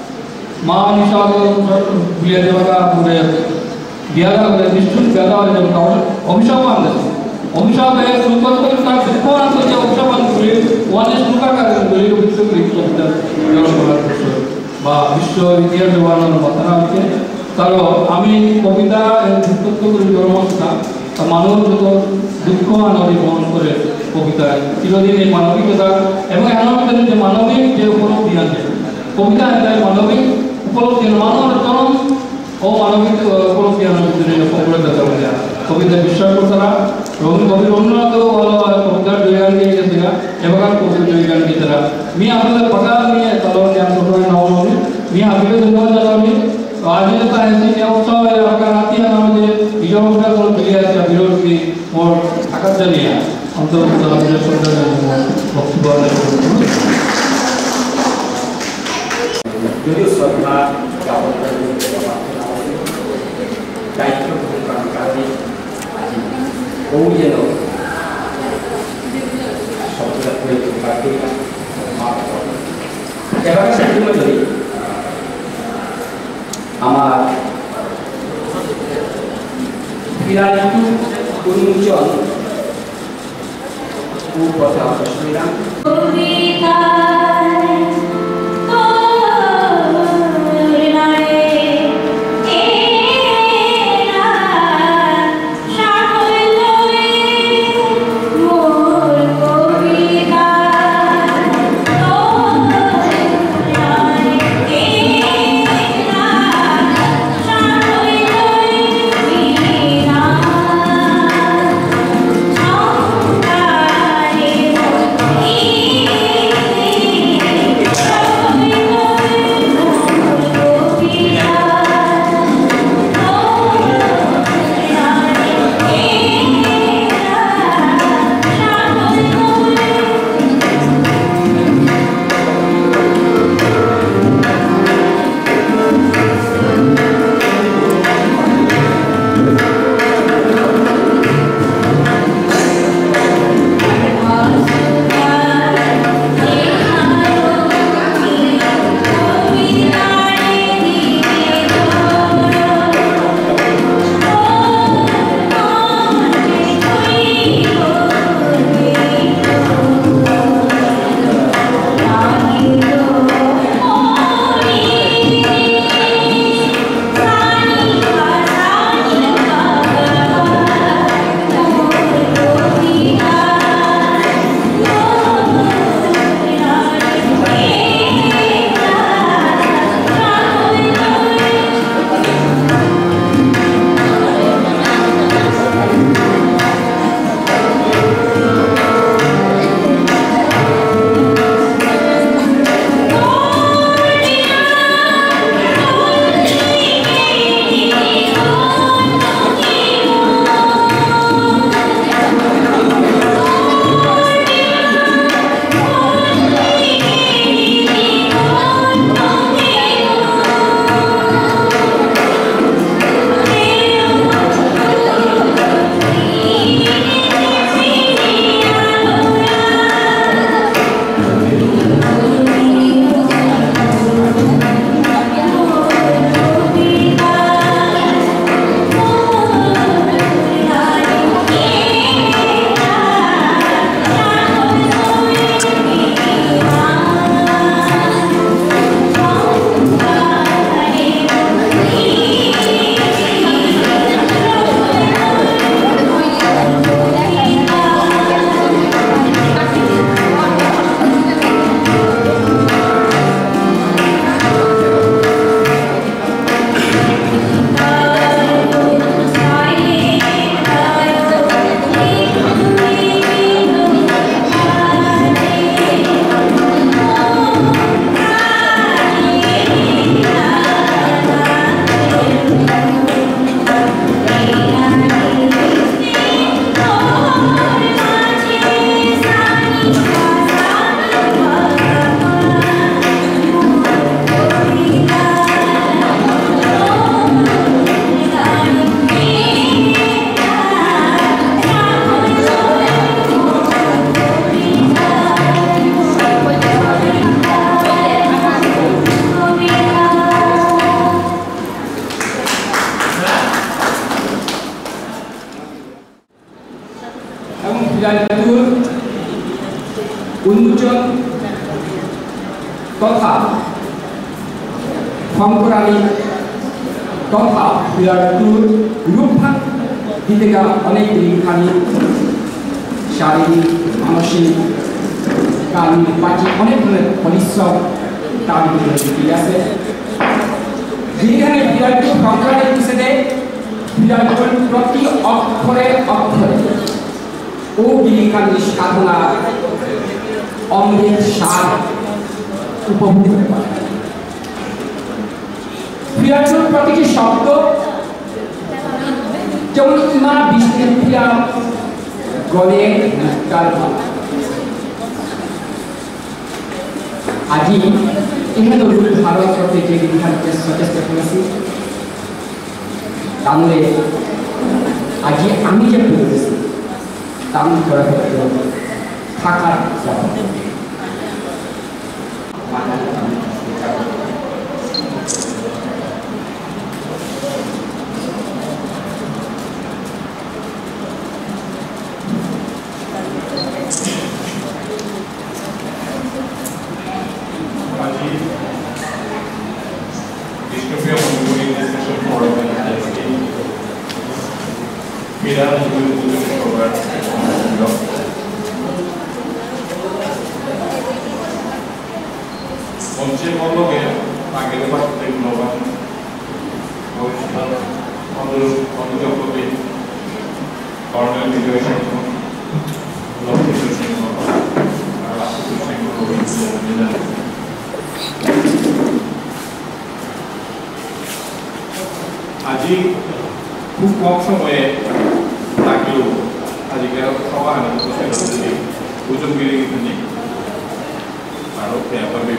माँ निशा को बिया देवगा पूरे बिया का पूरे निश्चित ज्यादा वाले जब का अभिशाप आंदे अभिशाप है सुपर को का सुपर आंदे जो अभिशाप आंदे वाले सुपर का बोले को विश्व ग्रीक शब्द जो बोला बा विश्व इतिहास जवान मतरा के तारो আমি কবিতা যুক্ত করে জন্মস্থান তা মানব যত দুঃখ আনন্দ বহন করে কবিতায় চিরদিন এই মানবিকতা এবং এমন যে মানবিক যে উপলব্ধি আছে কবিতা এটা মানবিক উপলব্ধি মানব চরম ও মানবিক উপলব্ধি আনার জন্য কবিতা দেখা যায় কবিতা বিশ্বাস করতারা রবি কবি রবীন্দ্রনাথ ভালো কবিতা জয়গান দিয়ে গেছিলা এবার কবি জয়গান গীতারা मी आपल्याला पगार नाही आहे चालवून या छोट्या नावामध्ये मी आपल्याला धन्यवाद जाणवले आज येता आहे की उत्सव आहे आपल्या राती नावामध्ये विजयोत्सव करून दिली आहे त्या विरोध की और ताकद झाली आहे आमचं आपल्या स्वतःला वक्तव्य যদিও সরকার দায়িত্ব গ্রহণ করার কারণে বহু যেন সচেতন হয়ে পারতে এবার সেটি মধ্যে আমার বিরাটু উন্মোচন ও কথা শুনলাম Thank you. তথা ফমকরানি তথা বিরাটপুর রূপভাগ দিতে অনেক লিখানি শারীরিক মানসিক কালিক বাচিক অনেক ধরনের পরিশ্রম তার ভিতরে আছে যেখানে বিরাটপুর ফমকরানি হিসেবে বিরাটপুর প্রতি অক্ষরে অক্ষরে ও বিলিখানি সাধনা অমৃত সার উপভোগ করতে পারে বিরাটপুর প্রতিটি শব্দ যেমন মা বিষ্ণুর প্রিয়া গলে আজি এখানে ভারত করতে যে বিধানকে সচেষ্টা করেছি তাহলে আজি আমি যে বলেছি তাম করা থাকার আজি খুব কম সময়ে থাকলেও আজকের সভা ওজন বেড়ে গেছে আরো ব্যাপারে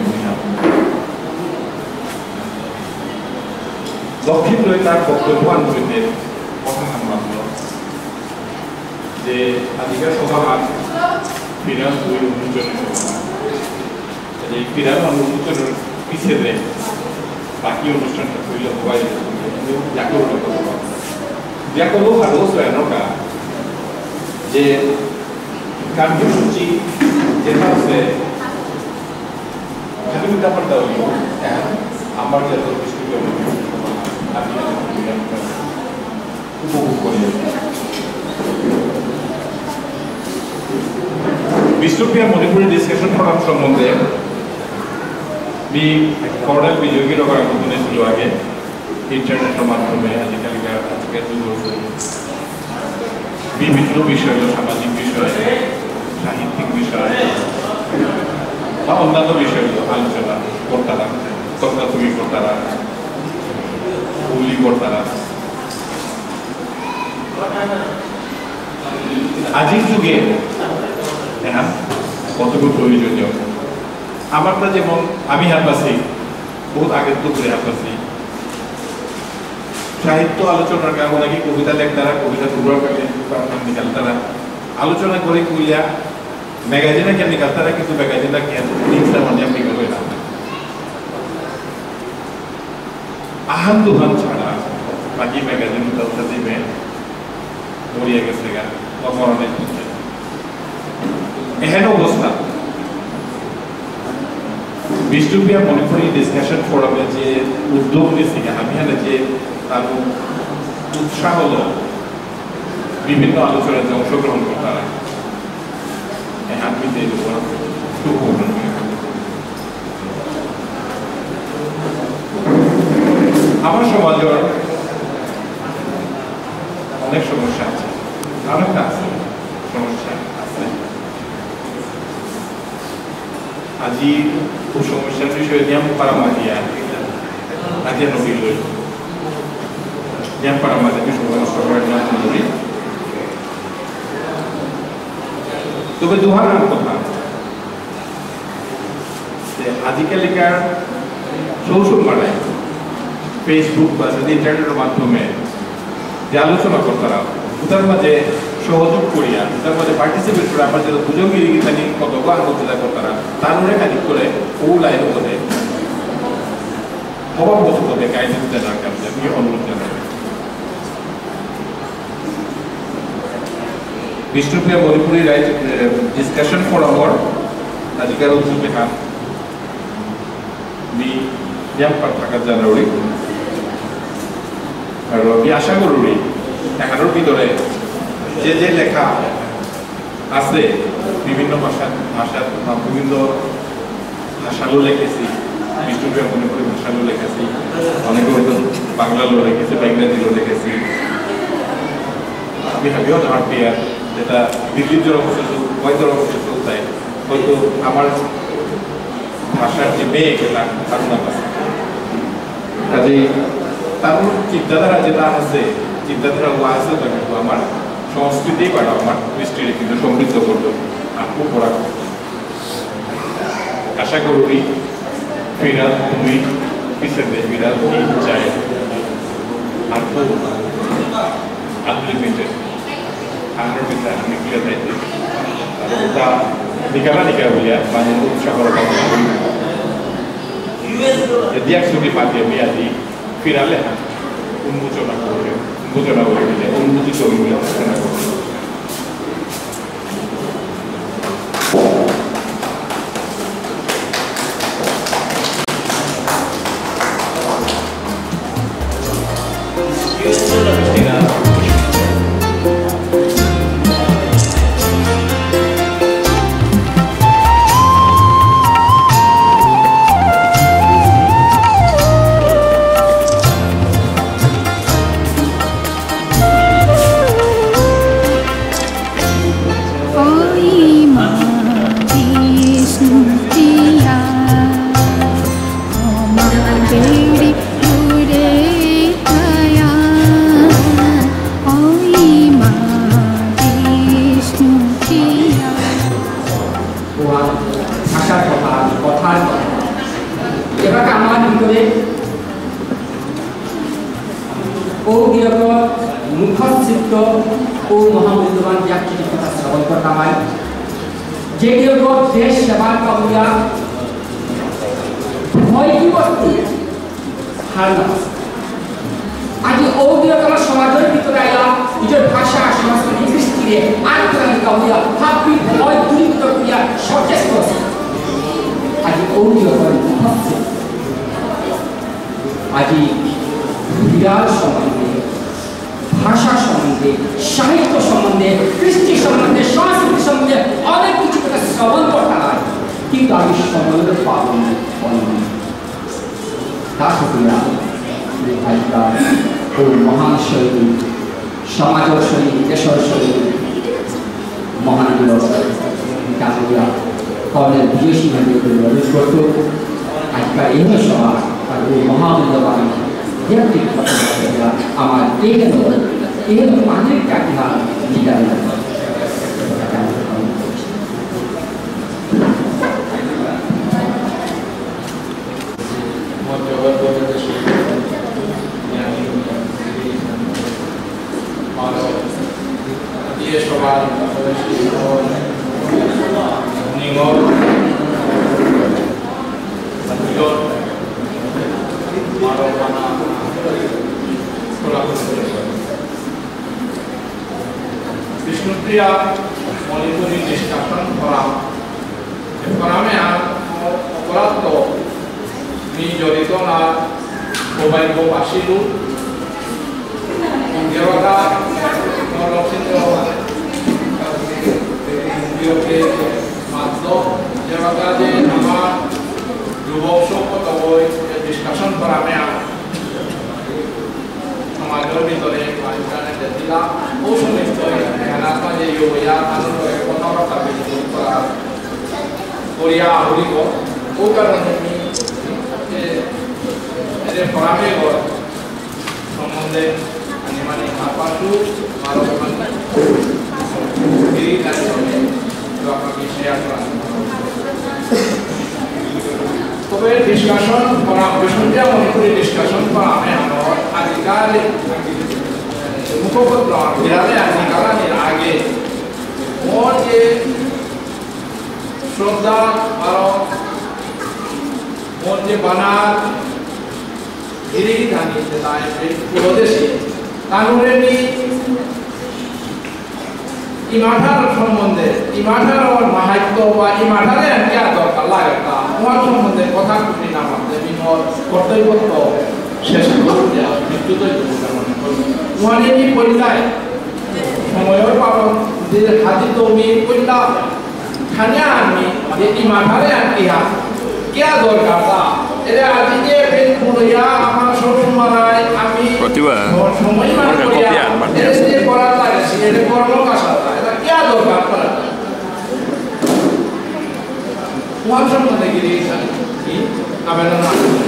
দক্ষিণ রয়ে তার বক্তব্য আন্দোলনের কথা মানল যে আজকের সভা ফিরাল দুই অনুষ্ঠানের সভা এই ফিরাল অনুষ্ঠানের পিছিয়ে বাকি অনুষ্ঠানটা হইল সবাই যাকে যাকলেও ভালো এনকা যে কার্যসূচি যেটা হচ্ছে খালি ব্যাপারটা হইল আমার যত আমি উপভোগ করি বিষ্ণুপ্রিয়া মণিপুরি ডিসকাশন ফোরাম সম্বন্ধে আমি করোনার বিযোগীর আগে ছিল আগে ইন্টারনেটের মাধ্যমে আজকালকার আজকের যুগ বিভিন্ন বিষয় সামাজিক বিষয় সাহিত্যিক বিষয় বা অন্যান্য বিষয় আলোচনা কর্তারা তর্কাতর্কি কর্তারা উল্লি কর্তারা আজির যুগে হ্যাঁ কতটুকু প্রয়োজনীয় আমারটা যেমন আমি হাত পাচ্ছি বহুত আগের তো করে হাত পাচ্ছি সাহিত্য আলোচনার কারণ নাকি কবিতা লেখ তারা কবিতা দুর্বার নিকাল তারা আলোচনা করে কইয়া ম্যাগাজিনে কেন নিকাল তারা কিন্তু ম্যাগাজিনটা কেন লিঙ্কটা মানে আপনি করবে না আহান দুহান ছাড়া বাকি ম্যাগাজিন উঠাতে দিবে মরিয়া গেছে গা বা মরণের ক্ষেত্রে এহেন অবস্থা বিষ্ণুপ্রিয়া মণিপুরি ডিসকাশন ফোরামে যে উদ্যোগ নিয়েছি আমি এখানে যে তার উৎসাহ হলো বিভিন্ন আলোচনায় যে অংশগ্রহণ করে তারা আপনি আমার সমাজের অনেক সমস্যা আছে অনেকটা আছে সমস্যা আছে আজি খুব সমস্যার বিষয়ে নিয়ম পারামাতিয়া আজি নবী লই নিয়ম পারামাতিয়া বিষয় সরকারের নাম নবী তবে দুহার কথা যে আজকালিকার সোশ্যাল মিডিয়া ফেসবুক বা ইন্টারনেটের মাধ্যমে যে আলোচনা করতারা তার মাঝে সহযোগ করিয়া তার মাঝে পার্টিসিপেট করে আমার যারা দুজনগিরি গীতানি কত আলোচনা করতারা তার মনে কানিক করে ও লাইন পথে অভাবগত পথে গাইডেন্স জানার কাছে আমি অনুরোধ জানাই বিষ্ণুপ্রিয়া মণিপুরি রাইট ডিসকাশন ফোরামর আজকের উদ্যোগ দেখা নি yang pertama Januari kalau biasa gururi yang harus ditore যে যে লেখা আছে বিভিন্ন ভাষা ভাষা বিভিন্ন ভাষাগুলো লিখেছি বিষ্ণুপ্রিয়া মণিপুরি ভাষাগুলো লিখেছি অনেকে হয়তো বাংলাগুলো লিখেছি বা ইংরেজিগুলো লিখেছি আমি ভাবিও আমার পেয়ার যেটা দিল্লির জন্য বসেছো হয়তো বসেছো তাই হয়তো আমার ভাষার যে মেয়ে এটা ধারণা আছে কাজেই তার চিন্তাধারা যেটা আছে চিন্তাধারা ও আছে তা কিন্তু আমার সংস্কৃতি বা আমার দৃষ্টিকে কিন্তু সমৃদ্ধ করলো আপু পড়া আশা করি ফিরাল তুমি পিছনে ফিরাল এই চাই আপু আনলিমিটেড হান্ড্রেড পিছনে আমি ক্লিয়ার চাইছি আর ওটা নিকালা নিকা বলিয়া মানে উৎসাহ করা যদি একসঙ্গে পাঠিয়ে আমি আজি ফিরালে উন্মোচনা করবে উন্মোচনা করে দিলে উন্মোচিত হইলে আলোচনা করবে মুখস্থিত ও মহামূল্যবান ব্যক্তির কথা শ্রবণ করতে হয় যে কেউ দেশ সেবার কাবুয়া ভয় কি বস্তু হার না আজ ঔদ্যোগিক সমাজের ভিতরে আইলা নিজের ভাষা সংস্কৃতি কৃষ্টিরে আন্তরিক কাবুয়া ভাবি ভয় দূরীভূত করিয়া সচেষ্ট আজ ঔদ্যোগিক মুখস্থিত আজ বিরাট সম্বন্ধে ভাষা সম্বন্ধে সাহিত্য সম্বন্ধে কৃষ্টি সম্বন্ধে সংস্কৃতি সম্বন্ধে অনেক কিছু কথা শ্রবণ করতে হয় কিন্তু আমি সম্বন্ধ পাবো না ও মহান শৈলী সমাজের শৈলী দেশের শৈলী মহানগুলো কাজগুলা কর্ণের বিজয় সিংহকে অনুরোধ করত আজকাল এই সভা আর ওই মহামূল্যবান ব্যক্তির কথা আমার এহেন এহেন মানের কাঠিয়া বিদায় সবার বিষ্ণুপ্রিয়া মণিপুরি ডিসকাশন ফরাম ফরামে অপরাধ নি জড়িত না সৌভাগ্যবাসীরু দেবতা নরসিংহ মাত্র দেবতা যে আমার যুবক শপথ বই ডিসকাশন ফরামে সমাজের ভিতরে ইন্টারনেটে দিলাম ও সমস্ত এলাকা যে ইয়া আনন্দ কথাবার্তা বিনিময় করা করিয়া আহরিক ও কারণে এদের ফরামে সম্বন্ধে আমি মানে আপাতু আরো মানে এই কারণে আপনাকে শেয়ার করা তবে ডিসকাশন করা বিষ্ণুপ্রিয়া মণিপুরি ডিসকাশন করা আমি আমার আজকাল মুখপত্র বিরালে আজকালের আগে মোর যে শ্রদ্ধা আরো মোর যে বানার ধীরে ধানি তাই প্রদেশে কানুরেনি ইমাঠার সম্বন্ধে ইমাঠার মাহাত্ম্য বা ইমাঠারে আমি আর দরকার লাগে তোমার সম্বন্ধে কথা শুনি না মাত্রে বিমর কর্তব্য তো শেষ করে দেওয়া মৃত্যুতই মনে করি তোমার এই পরিচয় সময়ের পাবন যে হাজি তুমি কইলা খানিয়া আমি যে ইমাধারে আনকিয়া কিয়া দরকার তা এরা আজি যে পেট পুরিয়া আমার শ্বশুর মারায় আমি সময় মান করিয়া এর যে করা লাগে এর কর্ম কাশা এটা কিয়া দরকার করা তোমার সম্বন্ধে কি দিয়েছেন কি আবেদন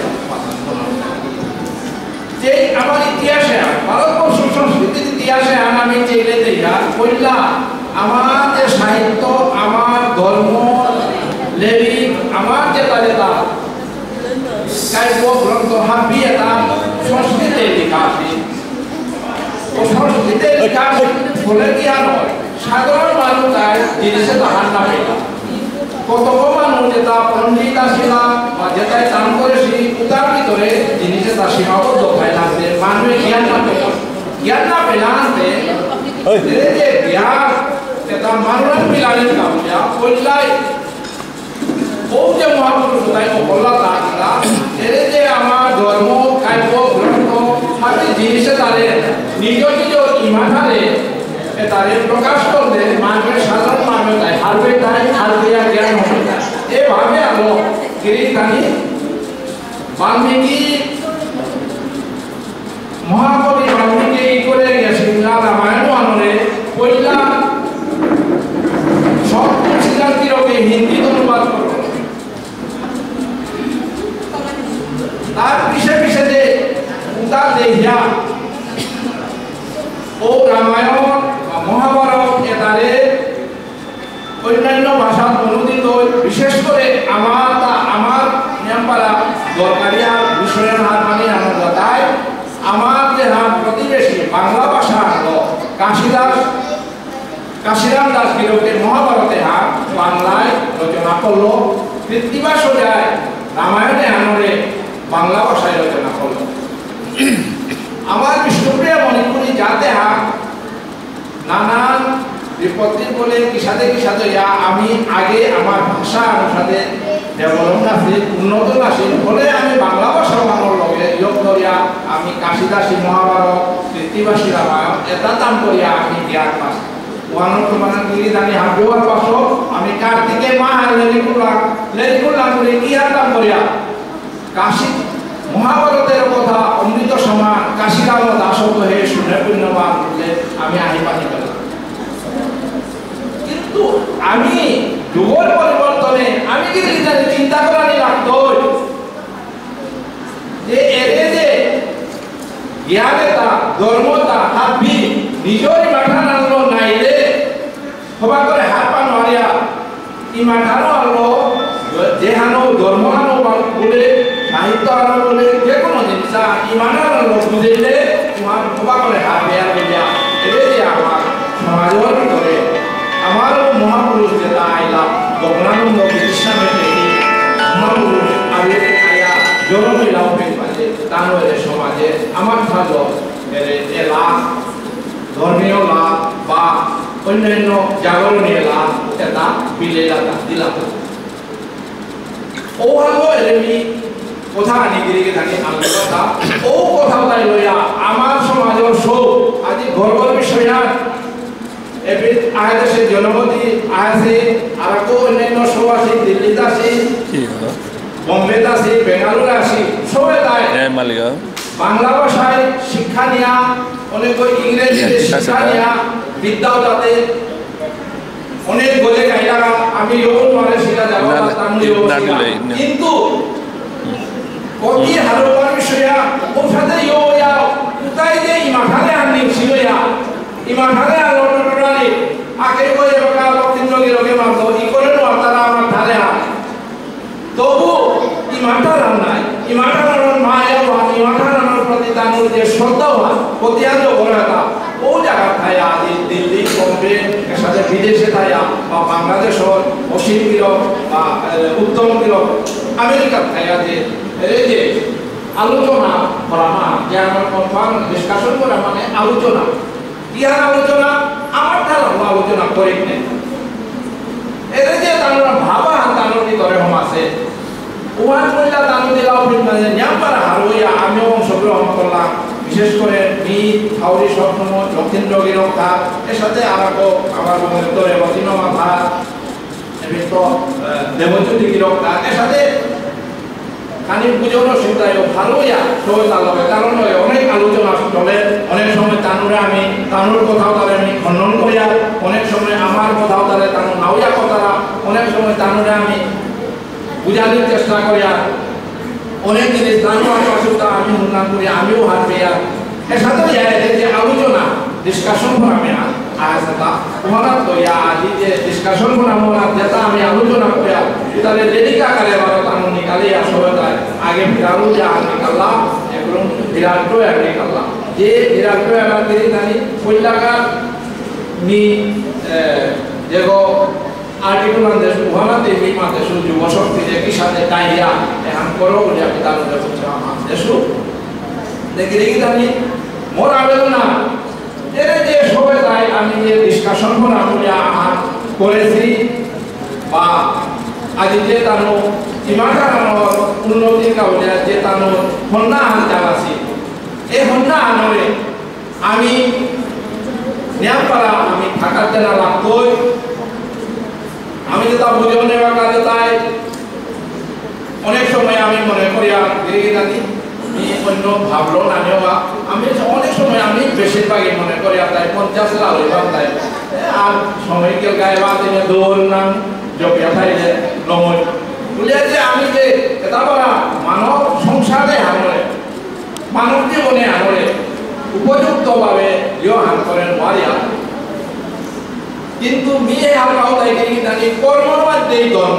যে আমার ইতিহাসে ভারতবর্ষ সংস্কৃতির ইতিহাসে আমি চেয়ে দেখা কইলা আমাদের সাহিত্য আমার ধর্ম লেরিক আমার যেটা যেটা কাব্য গ্রন্থ হাবি এটা সংস্কৃতের লেখা আছে ও সংস্কৃতের লেখা বলে কি আর নয় সাধারণ মানুষ তাই জিনিসে তাহার না পেলা কত মানুষ যেটা পণ্ডিত আসিলা বা যেটাই দান করেছি উদার ভিতরে জিনিসে তার সীমাবদ্ধ হয় লাগবে মানুষের জ্ঞান না পেলা জ্ঞান না পেলাতে যে জ্ঞান এটা মানুষের মিলানের কাম যা কইলাই ও যে মহাপুরুষ তাই বললা তারা এর যে আমার ধর্ম কাব্য গ্রন্থ হাতে জিনিসে তারে নিজ নিজ ইমানারে তারে প্রকাশ করতে মানুষের সাধারণ মানুষ তাই হারবে তাই হারবে জ্ঞান হবে এভাবে আলো গিরিখানি বাল্মীকি মহাকবি বাল্মীকি এই করে গেছেন রামায়ণ আনরে পয়লা সব সিদ্ধান্তিরকে হিন্দি অনুবাদ করো তার পিছে পিছে যে উদার দেহিয়া ও রামায়ণ মহাভারত এটারে অন্যান্য ভাষা অনুদিত বিশেষ করে আমার আমার নিয়মপালা দরকারিয়া বিষয়ের হাত মানে আনন্দ তাই আমার যে হাত প্রতিবেশী বাংলা ভাষা আনলো কাশিদাস কাশিরাম দাস গিরকের মহাভারতে হাত বাংলায় রচনা করলো কৃত্তিবাস সোজায় রামায়ণে আনরে বাংলা ভাষায় রচনা করলো আমার বিষ্ণুপ্রিয়া মণিপুরী যাতে হাত নানান বিপত্তি বলে কিসাতে কিসাতে আমি আগে আমার ভাষা অনুসারে ডেভেলপ আছে উন্নত আছে বলে আমি বাংলা ভাষা মানুষ লগে যোগ করিয়া আমি কাশিদাসী মহাভারত কৃত্তিবাসী রামায়ণ এটা দান করিয়া আমি জ্ঞান পাস ওয়ানোর মানে গিরি জানি হাত দেওয়ার পাশো আমি কার্তিকে মা লেরি করলাম লেরি করলাম করে কি হাত দান করিয়া কাশী মহাভারতের কথা অমৃত সমান কাশীরাম দাসত্ব হে শুনে পুণ্যবান বলে আমি আনিপানি করলাম কিন্তু আমি যুগের পরিবর্তনে আমি কি জানি চিন্তা করানি লাগতো যে এরে যে জ্ঞানেতা ধর্মতা হাবি নিজেরই মাথা নাড়লো নাইলে সবা করে হাত পা নড়িয়া ই মাথানো আনলো যেহানো ধর্ম আনো বলে সাহিত্য আনো বলে যে কোনো জিনিস ইমানের আনলো বুঝিলে তোমার সবা করে হাত বেয়া বেয়া এরে যে আমার সমাজের ভিতরে আমার মহাপুরুষ যেটা আইলা গগনানন্দ কৃষ্ণামের মহাপুরুষ আগে আয়া জনমিলাও পেয়ে পাচ্ছে তানরে সমাজে আমার সাজ এ লাভ ধর্মীয় লাভ বা অন্যান্য জাগরণীয় লাভ এটা বিলে দিলাম ও হলো এরমি কথা আনি গিরিকে থাকি আলোচনা ও কথা তাই লইয়া আমার সমাজের সব আজি গর্বর বিষয় এবিট আহেদেশে জনগতি আহেছে আর কো অন্যান্য সব আছে দিল্লিতে আছে বম্বেতে আছে বেঙ্গালুরু আছে সবাই তাই বাংলা ভাষায় শিক্ষা নিয়া অনেক ইংরেজিতে শিক্ষা নিয়া বিদ্যাও যাতে অনেক গলে গাইলা আমি ইউন মানে শিখা যাব কিন্তু কতি হারবার বিষয়া ওর সাথে ইয়া উতাই যে ইমাঠালে আনি ছিলয়া ইমাঠালে আলো টোটালি আগে কই বকা তিন লগে লগে মারতো ই করে নো তারা আমার ধারে আ তবু ইমাঠাল নাই ইমাঠাল মায়া বানি ইমাঠাল প্রতি তানুর যে শ্রদ্ধা হয় প্রতিআজ বড়টা ও জায়গা থাই আজ দিল্লি বম্বে এর সাথে বিদেশে থাইয়া বা বাংলাদেশ অসীম বিরক বা উত্তম বিরক আমেরিকা থাইয়া যে এই যে আলোচনা করা না যে আমার কনফার্ম ডিসকাশন করা মানে আলোচনা ইহার আলোচনা আমার ধারা আলোচনা করি নেই এর যে তারা ভাবা তানোর ভিতরে হম আছে উমান কইলা তানু দিলাও মানে নিয়ামপাড়া হারুইয়া আমিও অংশগ্রহণ করলাম বিশেষ করে মিট হাওড়ি স্বপ্ন লক্ষিন্দ্র গিরক্ষা এর সাথে আরো আমার মনে বচিন মাথা এবং দেবজ্যোতি গিরক্ষা এর সাথে খানি পুজোরও সুবিধায় ভালোইয়া সবাই তালবে কারণ অনেক আলোচনা চলে অনেক সময় তানুরে আমি তানুর কথাও তারা আমি খণ্ডন করিয়া অনেক সময় আমার কথাও তারা তানু নাওয়া কথারা অনেক সময় তানুরে আমি বুঝানোর চেষ্টা করিয়া অনেক জিনিস তানু আসুতা আমি উন্নয়ন করি আমিও হাত পেয়া এর সাথে যে আলোচনা ডিসকাশন করাবে না আসতা ওনার তো ইয়া আদি যে ডিসকাশন করাবো না যেটা আমি আলোচনা করিয়া তাহলে লেডিকা কালে বারো তানু নিকালে আসবে তাই আগে ফিরালো যা নিকাল্লা এবং ফিরাটো আর নিকাল্লা যে ফিরাটো আর তিনি জানি কইলাকা নি দেখো আর্টিকুলার দেশ উহানাতে বিমা দেশ যুব শক্তি যে কি সাথে তাইয়া এখন করো বলে আমি তার দেশ আমার দেশ দেখি দেখি জানি মোর আবেদন না এর যে সবাই তাই আমি যে ডিসকাশন করা বলে আমার করেছি বা আজ যে তানো ইমানদার উন্নতির কারণে যে তানো হন্না আন চালাছি এই হন্না আনরে আমি নিয়ামপাড়া আমি থাকার জন্য লাগতোই আমি যেটা বুঝে নেওয়ার কাজে তাই অনেক সময় আমি মনে করি আর গিয়ে জানি আমি অন্য ভাবলো না নেওয়া আমি অনেক সময় আমি বেশিরভাগই মনে করি আর তাই পঞ্চাশ লাল হইবার তাই আর সময় কেউ গায়ে বা তিনি দৌড় নাম জপিয়া থাইলে নময় বলে যে আমি যে এটা বলা মানব সংসারে হামলে মানব জীবনে হামলে উপযুক্তভাবে ইয় হাম করেন মারিয়া কিন্তু মেয়ে হালকাও তাই কি জানি কর্মর মধ্যেই ধর্ম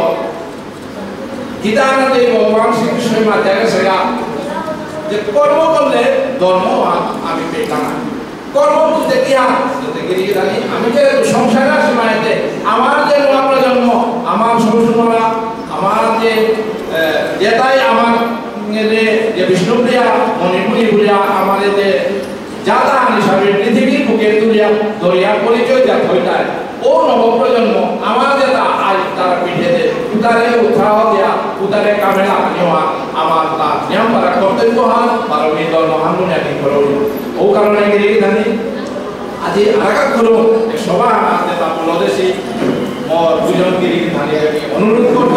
গীতানাতে ভগবান শ্রীকৃষ্ণের মাধ্যমে সেরা যে কর্ম করলে ধর্ম আমি পেতাম না কর্ম বলতে কি কি জানি আমি যে সংসারের সীমাতে আমার যে নয়া প্রজন্ম আমার শ্বশুররা আমার যে যেটাই আমার যে বিষ্ণুপ্রিয়া মণিপুরী বলিয়া আমাদের যে যাতা হিসাবে পৃথিবীর বুকে তুলিয়া দরিয়া পরিচয় যা হইতায় ও নবপ্রজন্ম আমার যেটা আজ তারা পিঠেতে উতারে উৎসাহ দেয়া উতারে কামে লাগানোয়া আমার তার নিয়ম করা কর্তব্য হান বারমি ধর্ম হানুনে আমি করবি ও কারণে গিয়ে জানি আজ আরেক করো সবাই আমার যেটা বলদেশি মোর দুজন গিরি ধানি আমি অনুরোধ করব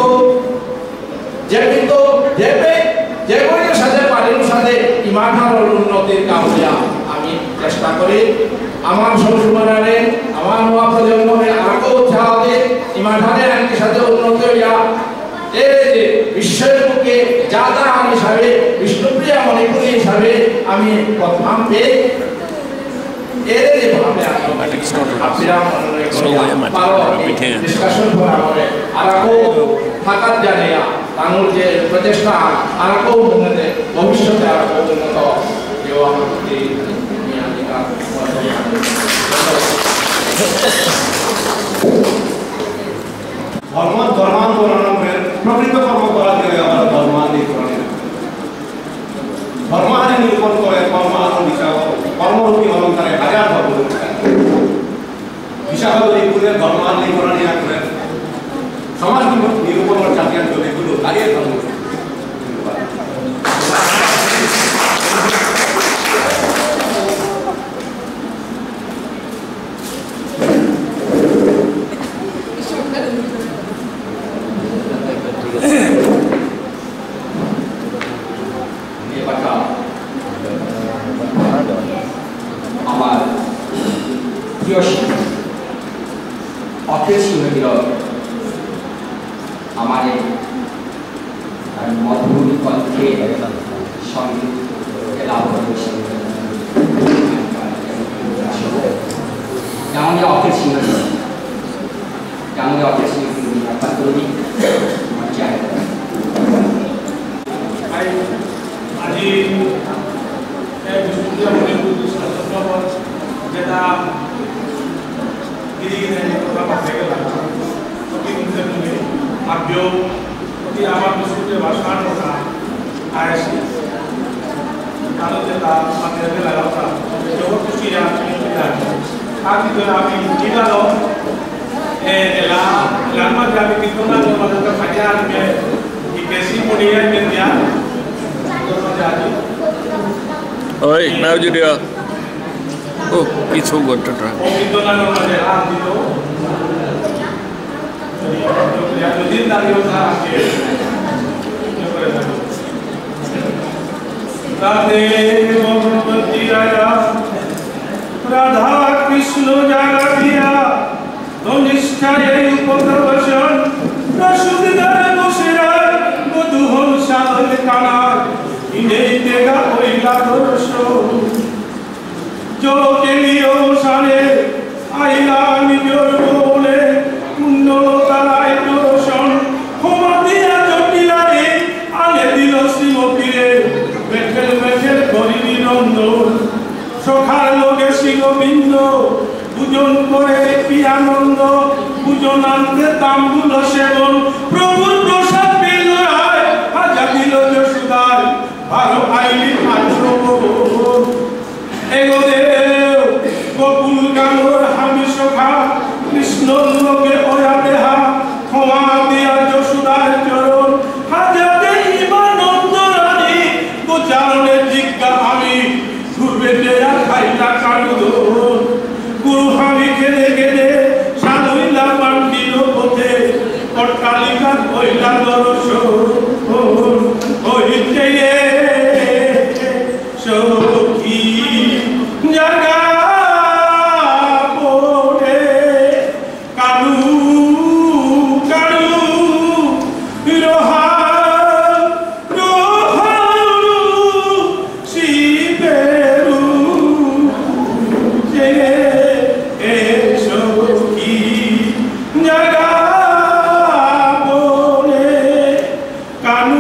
যে কিন্তু যেবে যে কোনো সাথে পারির সাথে ইমানহার উন্নতির কামনা আমি চেষ্টা করি আমার শ্বশুরবাড়িরে আমার নয়া প্রজন্মে আরো উৎসাহ দিয়ে ইমানহারের একই সাথে উন্নত হইয়া এই যে বিশ্বের বুকে যাতা হিসাবে বিষ্ণুপ্রিয়া মণিপুরী হিসাবে আমি প্রথম পেয়ে এর যে ভাবে আপনারা মনে পারো ডিসকাশন করা হবে আরো থাকার জানিয়া তানুর যে প্রচেষ্টা আরো উন্নতি ভবিষ্যতে আরো উন্নত কেউ আমাদের ধর্ম ধর্মান্তরণের প্রকৃত কর্ম করার জন্য আমরা ধর্মান্তরণের ধর্মাহানি নিরূপণ করে কর্মাহান বিষয় কর্মরূপী অলঙ্কারে হাজার ধর্ম বিশাখাদীপুরের ধর্মাহানি করা করেন সমাজ নিরূপণের জাতীয় এগুলো দাঁড়িয়ে ধর্ম আমার প্রিয় অফিস হইল আমার মধুর কণ্ঠে সঙ্গীত লাভ করেছে যেমন অফিস যেমন অফিস তৈরি আজি যেটা মাধ্যম আমার বিশুদ্ধ ভাষার কথা আয়েসি কারণ যেটা আমাদের লাগা জগৎ খুশি আছে তার ভিতরে আমি জিলালো এলা লালমা যাবে কিন্তু না আমাদের হাজার মে ইকেসি শ্রীমণি আইতেন দিয়া ওই নাও জুড়িয়া ও কিছু ঘটনা অভিজ্ঞতার মাঝে হাত দিল যদি দাঁড়িয়ে থাকে রাধে ভগবতী রাজা রাধা কৃষ্ণ জাগা দিয়া ধনিষ্ঠায় উপদর্শন রসুদার বসেরার মধুহন সাধন কানার ইনেই দেগা হইলা দর্শন জোকেলিও সারে আইলা নিজর বলে পুণ্য তারায় দর্শন ক্ষমা দিয়া জটিলারে আনে দিল শ্রীমতীরে বেঠেল বেঠেল করিনি নন্দন সখার লোকে শিগবিন্দ পূজন করে কি আনন্দ পূজনান্তে তাম্বুল সেবন প্রভুর প্রসাদ পেল রায় হাজা দিল যশোদার ভালো আইলি আশ্রম এগো দেব গোকুল গানোর হামি সখা কৃষ্ণ লোকে ওরা দেহা ক্ষমা দিয়া যশোদার চরণ হাজা দেহিমানন্দ রানী গোচারণের জিজ্ঞা আমি ঘুরবে দেয়া খাইলা কানুদন গুরু হামি খেলে গেলে সাধুইলা পান্ডিল পথে অট্টালিকা হইলা দর্শন হইতে সখী জাগা পড়ে কানু কানু রোহা রোহারু শিবেরু যে এ সখী জাগা পড়ে কানু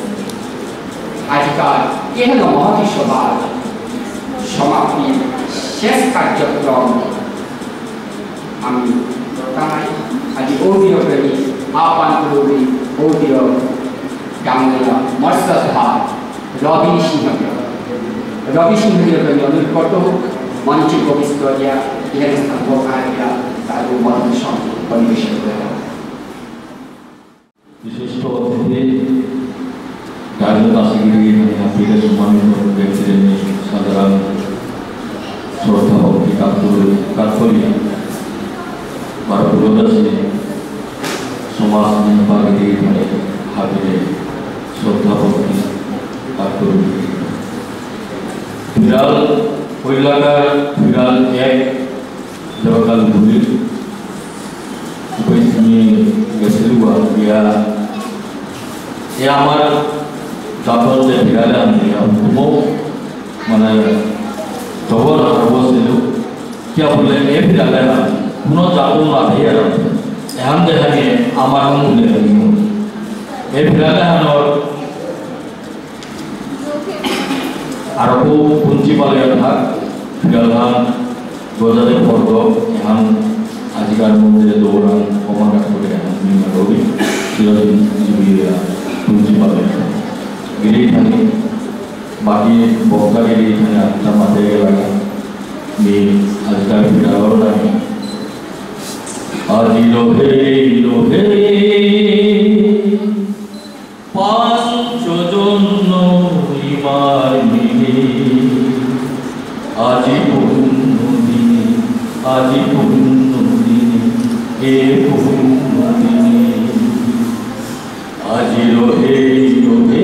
আজকাল এ হলো মহাবিশ্ববার সমাপ্তি শেষ কার্যক্রম আমি প্রথমে আজি অডিও প্রেমী আহ্বান করবি অডিও গাঙ্গেয় মর্যাদা রবি সিংহকে রবি সিংহকে অনুরোধ করতে মঞ্চে উপবিষ্ট দিয়া ইহার স্থাপকারীরা তার উদ্বোধন সঙ্গে পরিবেশন করে বিশিষ্ট অতিথি গার্জন আসিগিরি হাফিজে সম্মানিত ব্যক্তিদের সাধারণ শ্রদ্ধা ভক্তি কাতরি বারপুরদাসী সমাজ নির্বাহী হাফিজে শ্রদ্ধা ভক্তি কাতরি বিড়াল কৈলাকার বিড়াল এক জবাকাল ভুলির উপস্থিত নিয়ে গেছিল ইয়া এ আমার যখন যে বিড়ালে আমি খুব মানে জবর অবস্থিত क्या बोले ए बिड़ाले ना কোনো জাতন না দিয়ে রাখছে এখন দেখা গিয়ে আমার মনে এই বিড়ালে হানোর আর খুব পুঞ্জি পালে থাক বিড়ালহান গজাদের পর্ব এখন আজিকার মন্দিরে দৌড়ান কমান করে এখন বিভিন্ন রবি চিরদিন জীবিকা পুঞ্জি পালে গিরি থাকি বাকি বক্তা গিরি এখানে আটটা মাঠে লাগা মি আজিকার বিড়ালও নাই আজি লোহে লোহে পাঁচজন ইমার মিলে আজি পূর্ণ দিনে আজি পূর্ণ দিনে হে পূর্ণ দিনে আজি লোহে লোহে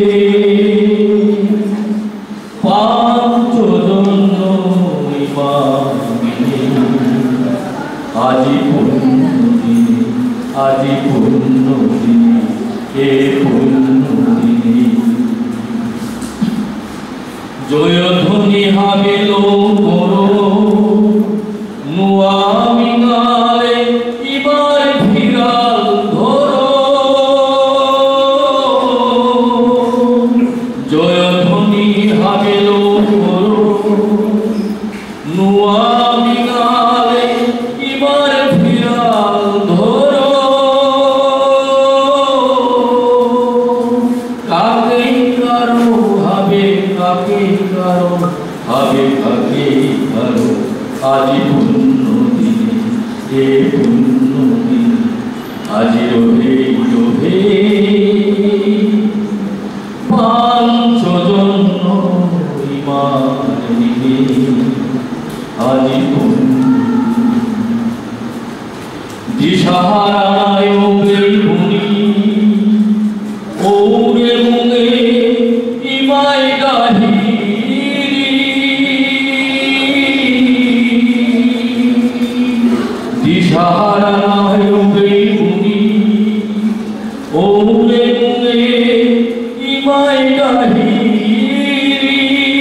পাঁচজন ইমার মিলে আজি পূর্ণ দিনে আজি পূর্ণ দিনে হে পূর্ণ দিনে জয়ধ্বনি হাবিল করো নুয়া মিনারে এবার ভিড়াল ধরো জয়ধ্বনি হাবিল করো নুয়া মিনারে এবার ভিড়াল ধরো কাকে কারো হবে কাকে কারো হবে কাকে কারো আজি পূর্ণ দিনে হে পূর্ণ দিনে আজি রোহে রোহে পাঁচজন ইমান নিবে আজি পূর্ণ দিশাহারায় বেগুনি ওরে মুগে ইমায় গাহিরি দিশাহারায় বেগুনি ওরে মুগে ইমায় গাহিরি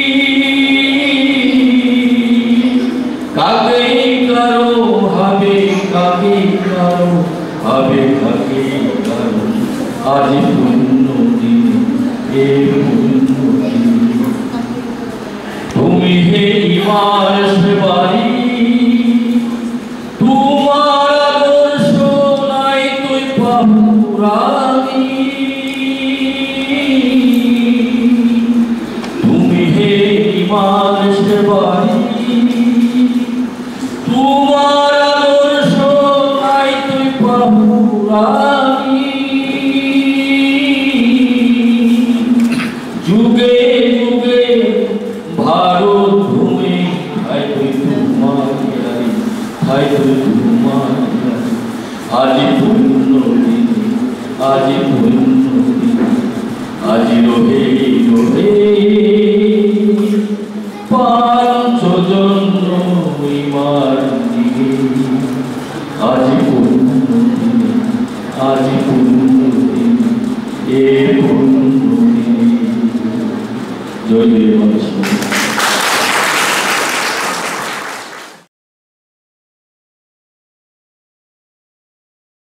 কাকে কারো হবে কাকে কারো হবে কাকে কারো আজি পূর্ণ দিনে হে পূর্ণ দিনে তুমি হে ইমার সেবারি তোমার আদর্শ নাই তুই পাহুরানি তুমি হে ইমার সেবারি তোমার আদর্শ নাই তুই পাহুরানি যুগে যুগে ভারত ভূমি খাই তুই তোমার খাই তুই তোমার আজি পূর্ণ দিনে আজি পূর্ণ দিনে আজি রোহে রোহে পাঁচজন ইমার দিনে আজি পূর্ণ দিনে আজি পূর্ণ দিনে এ পূর্ণ দিনে জয় দেব।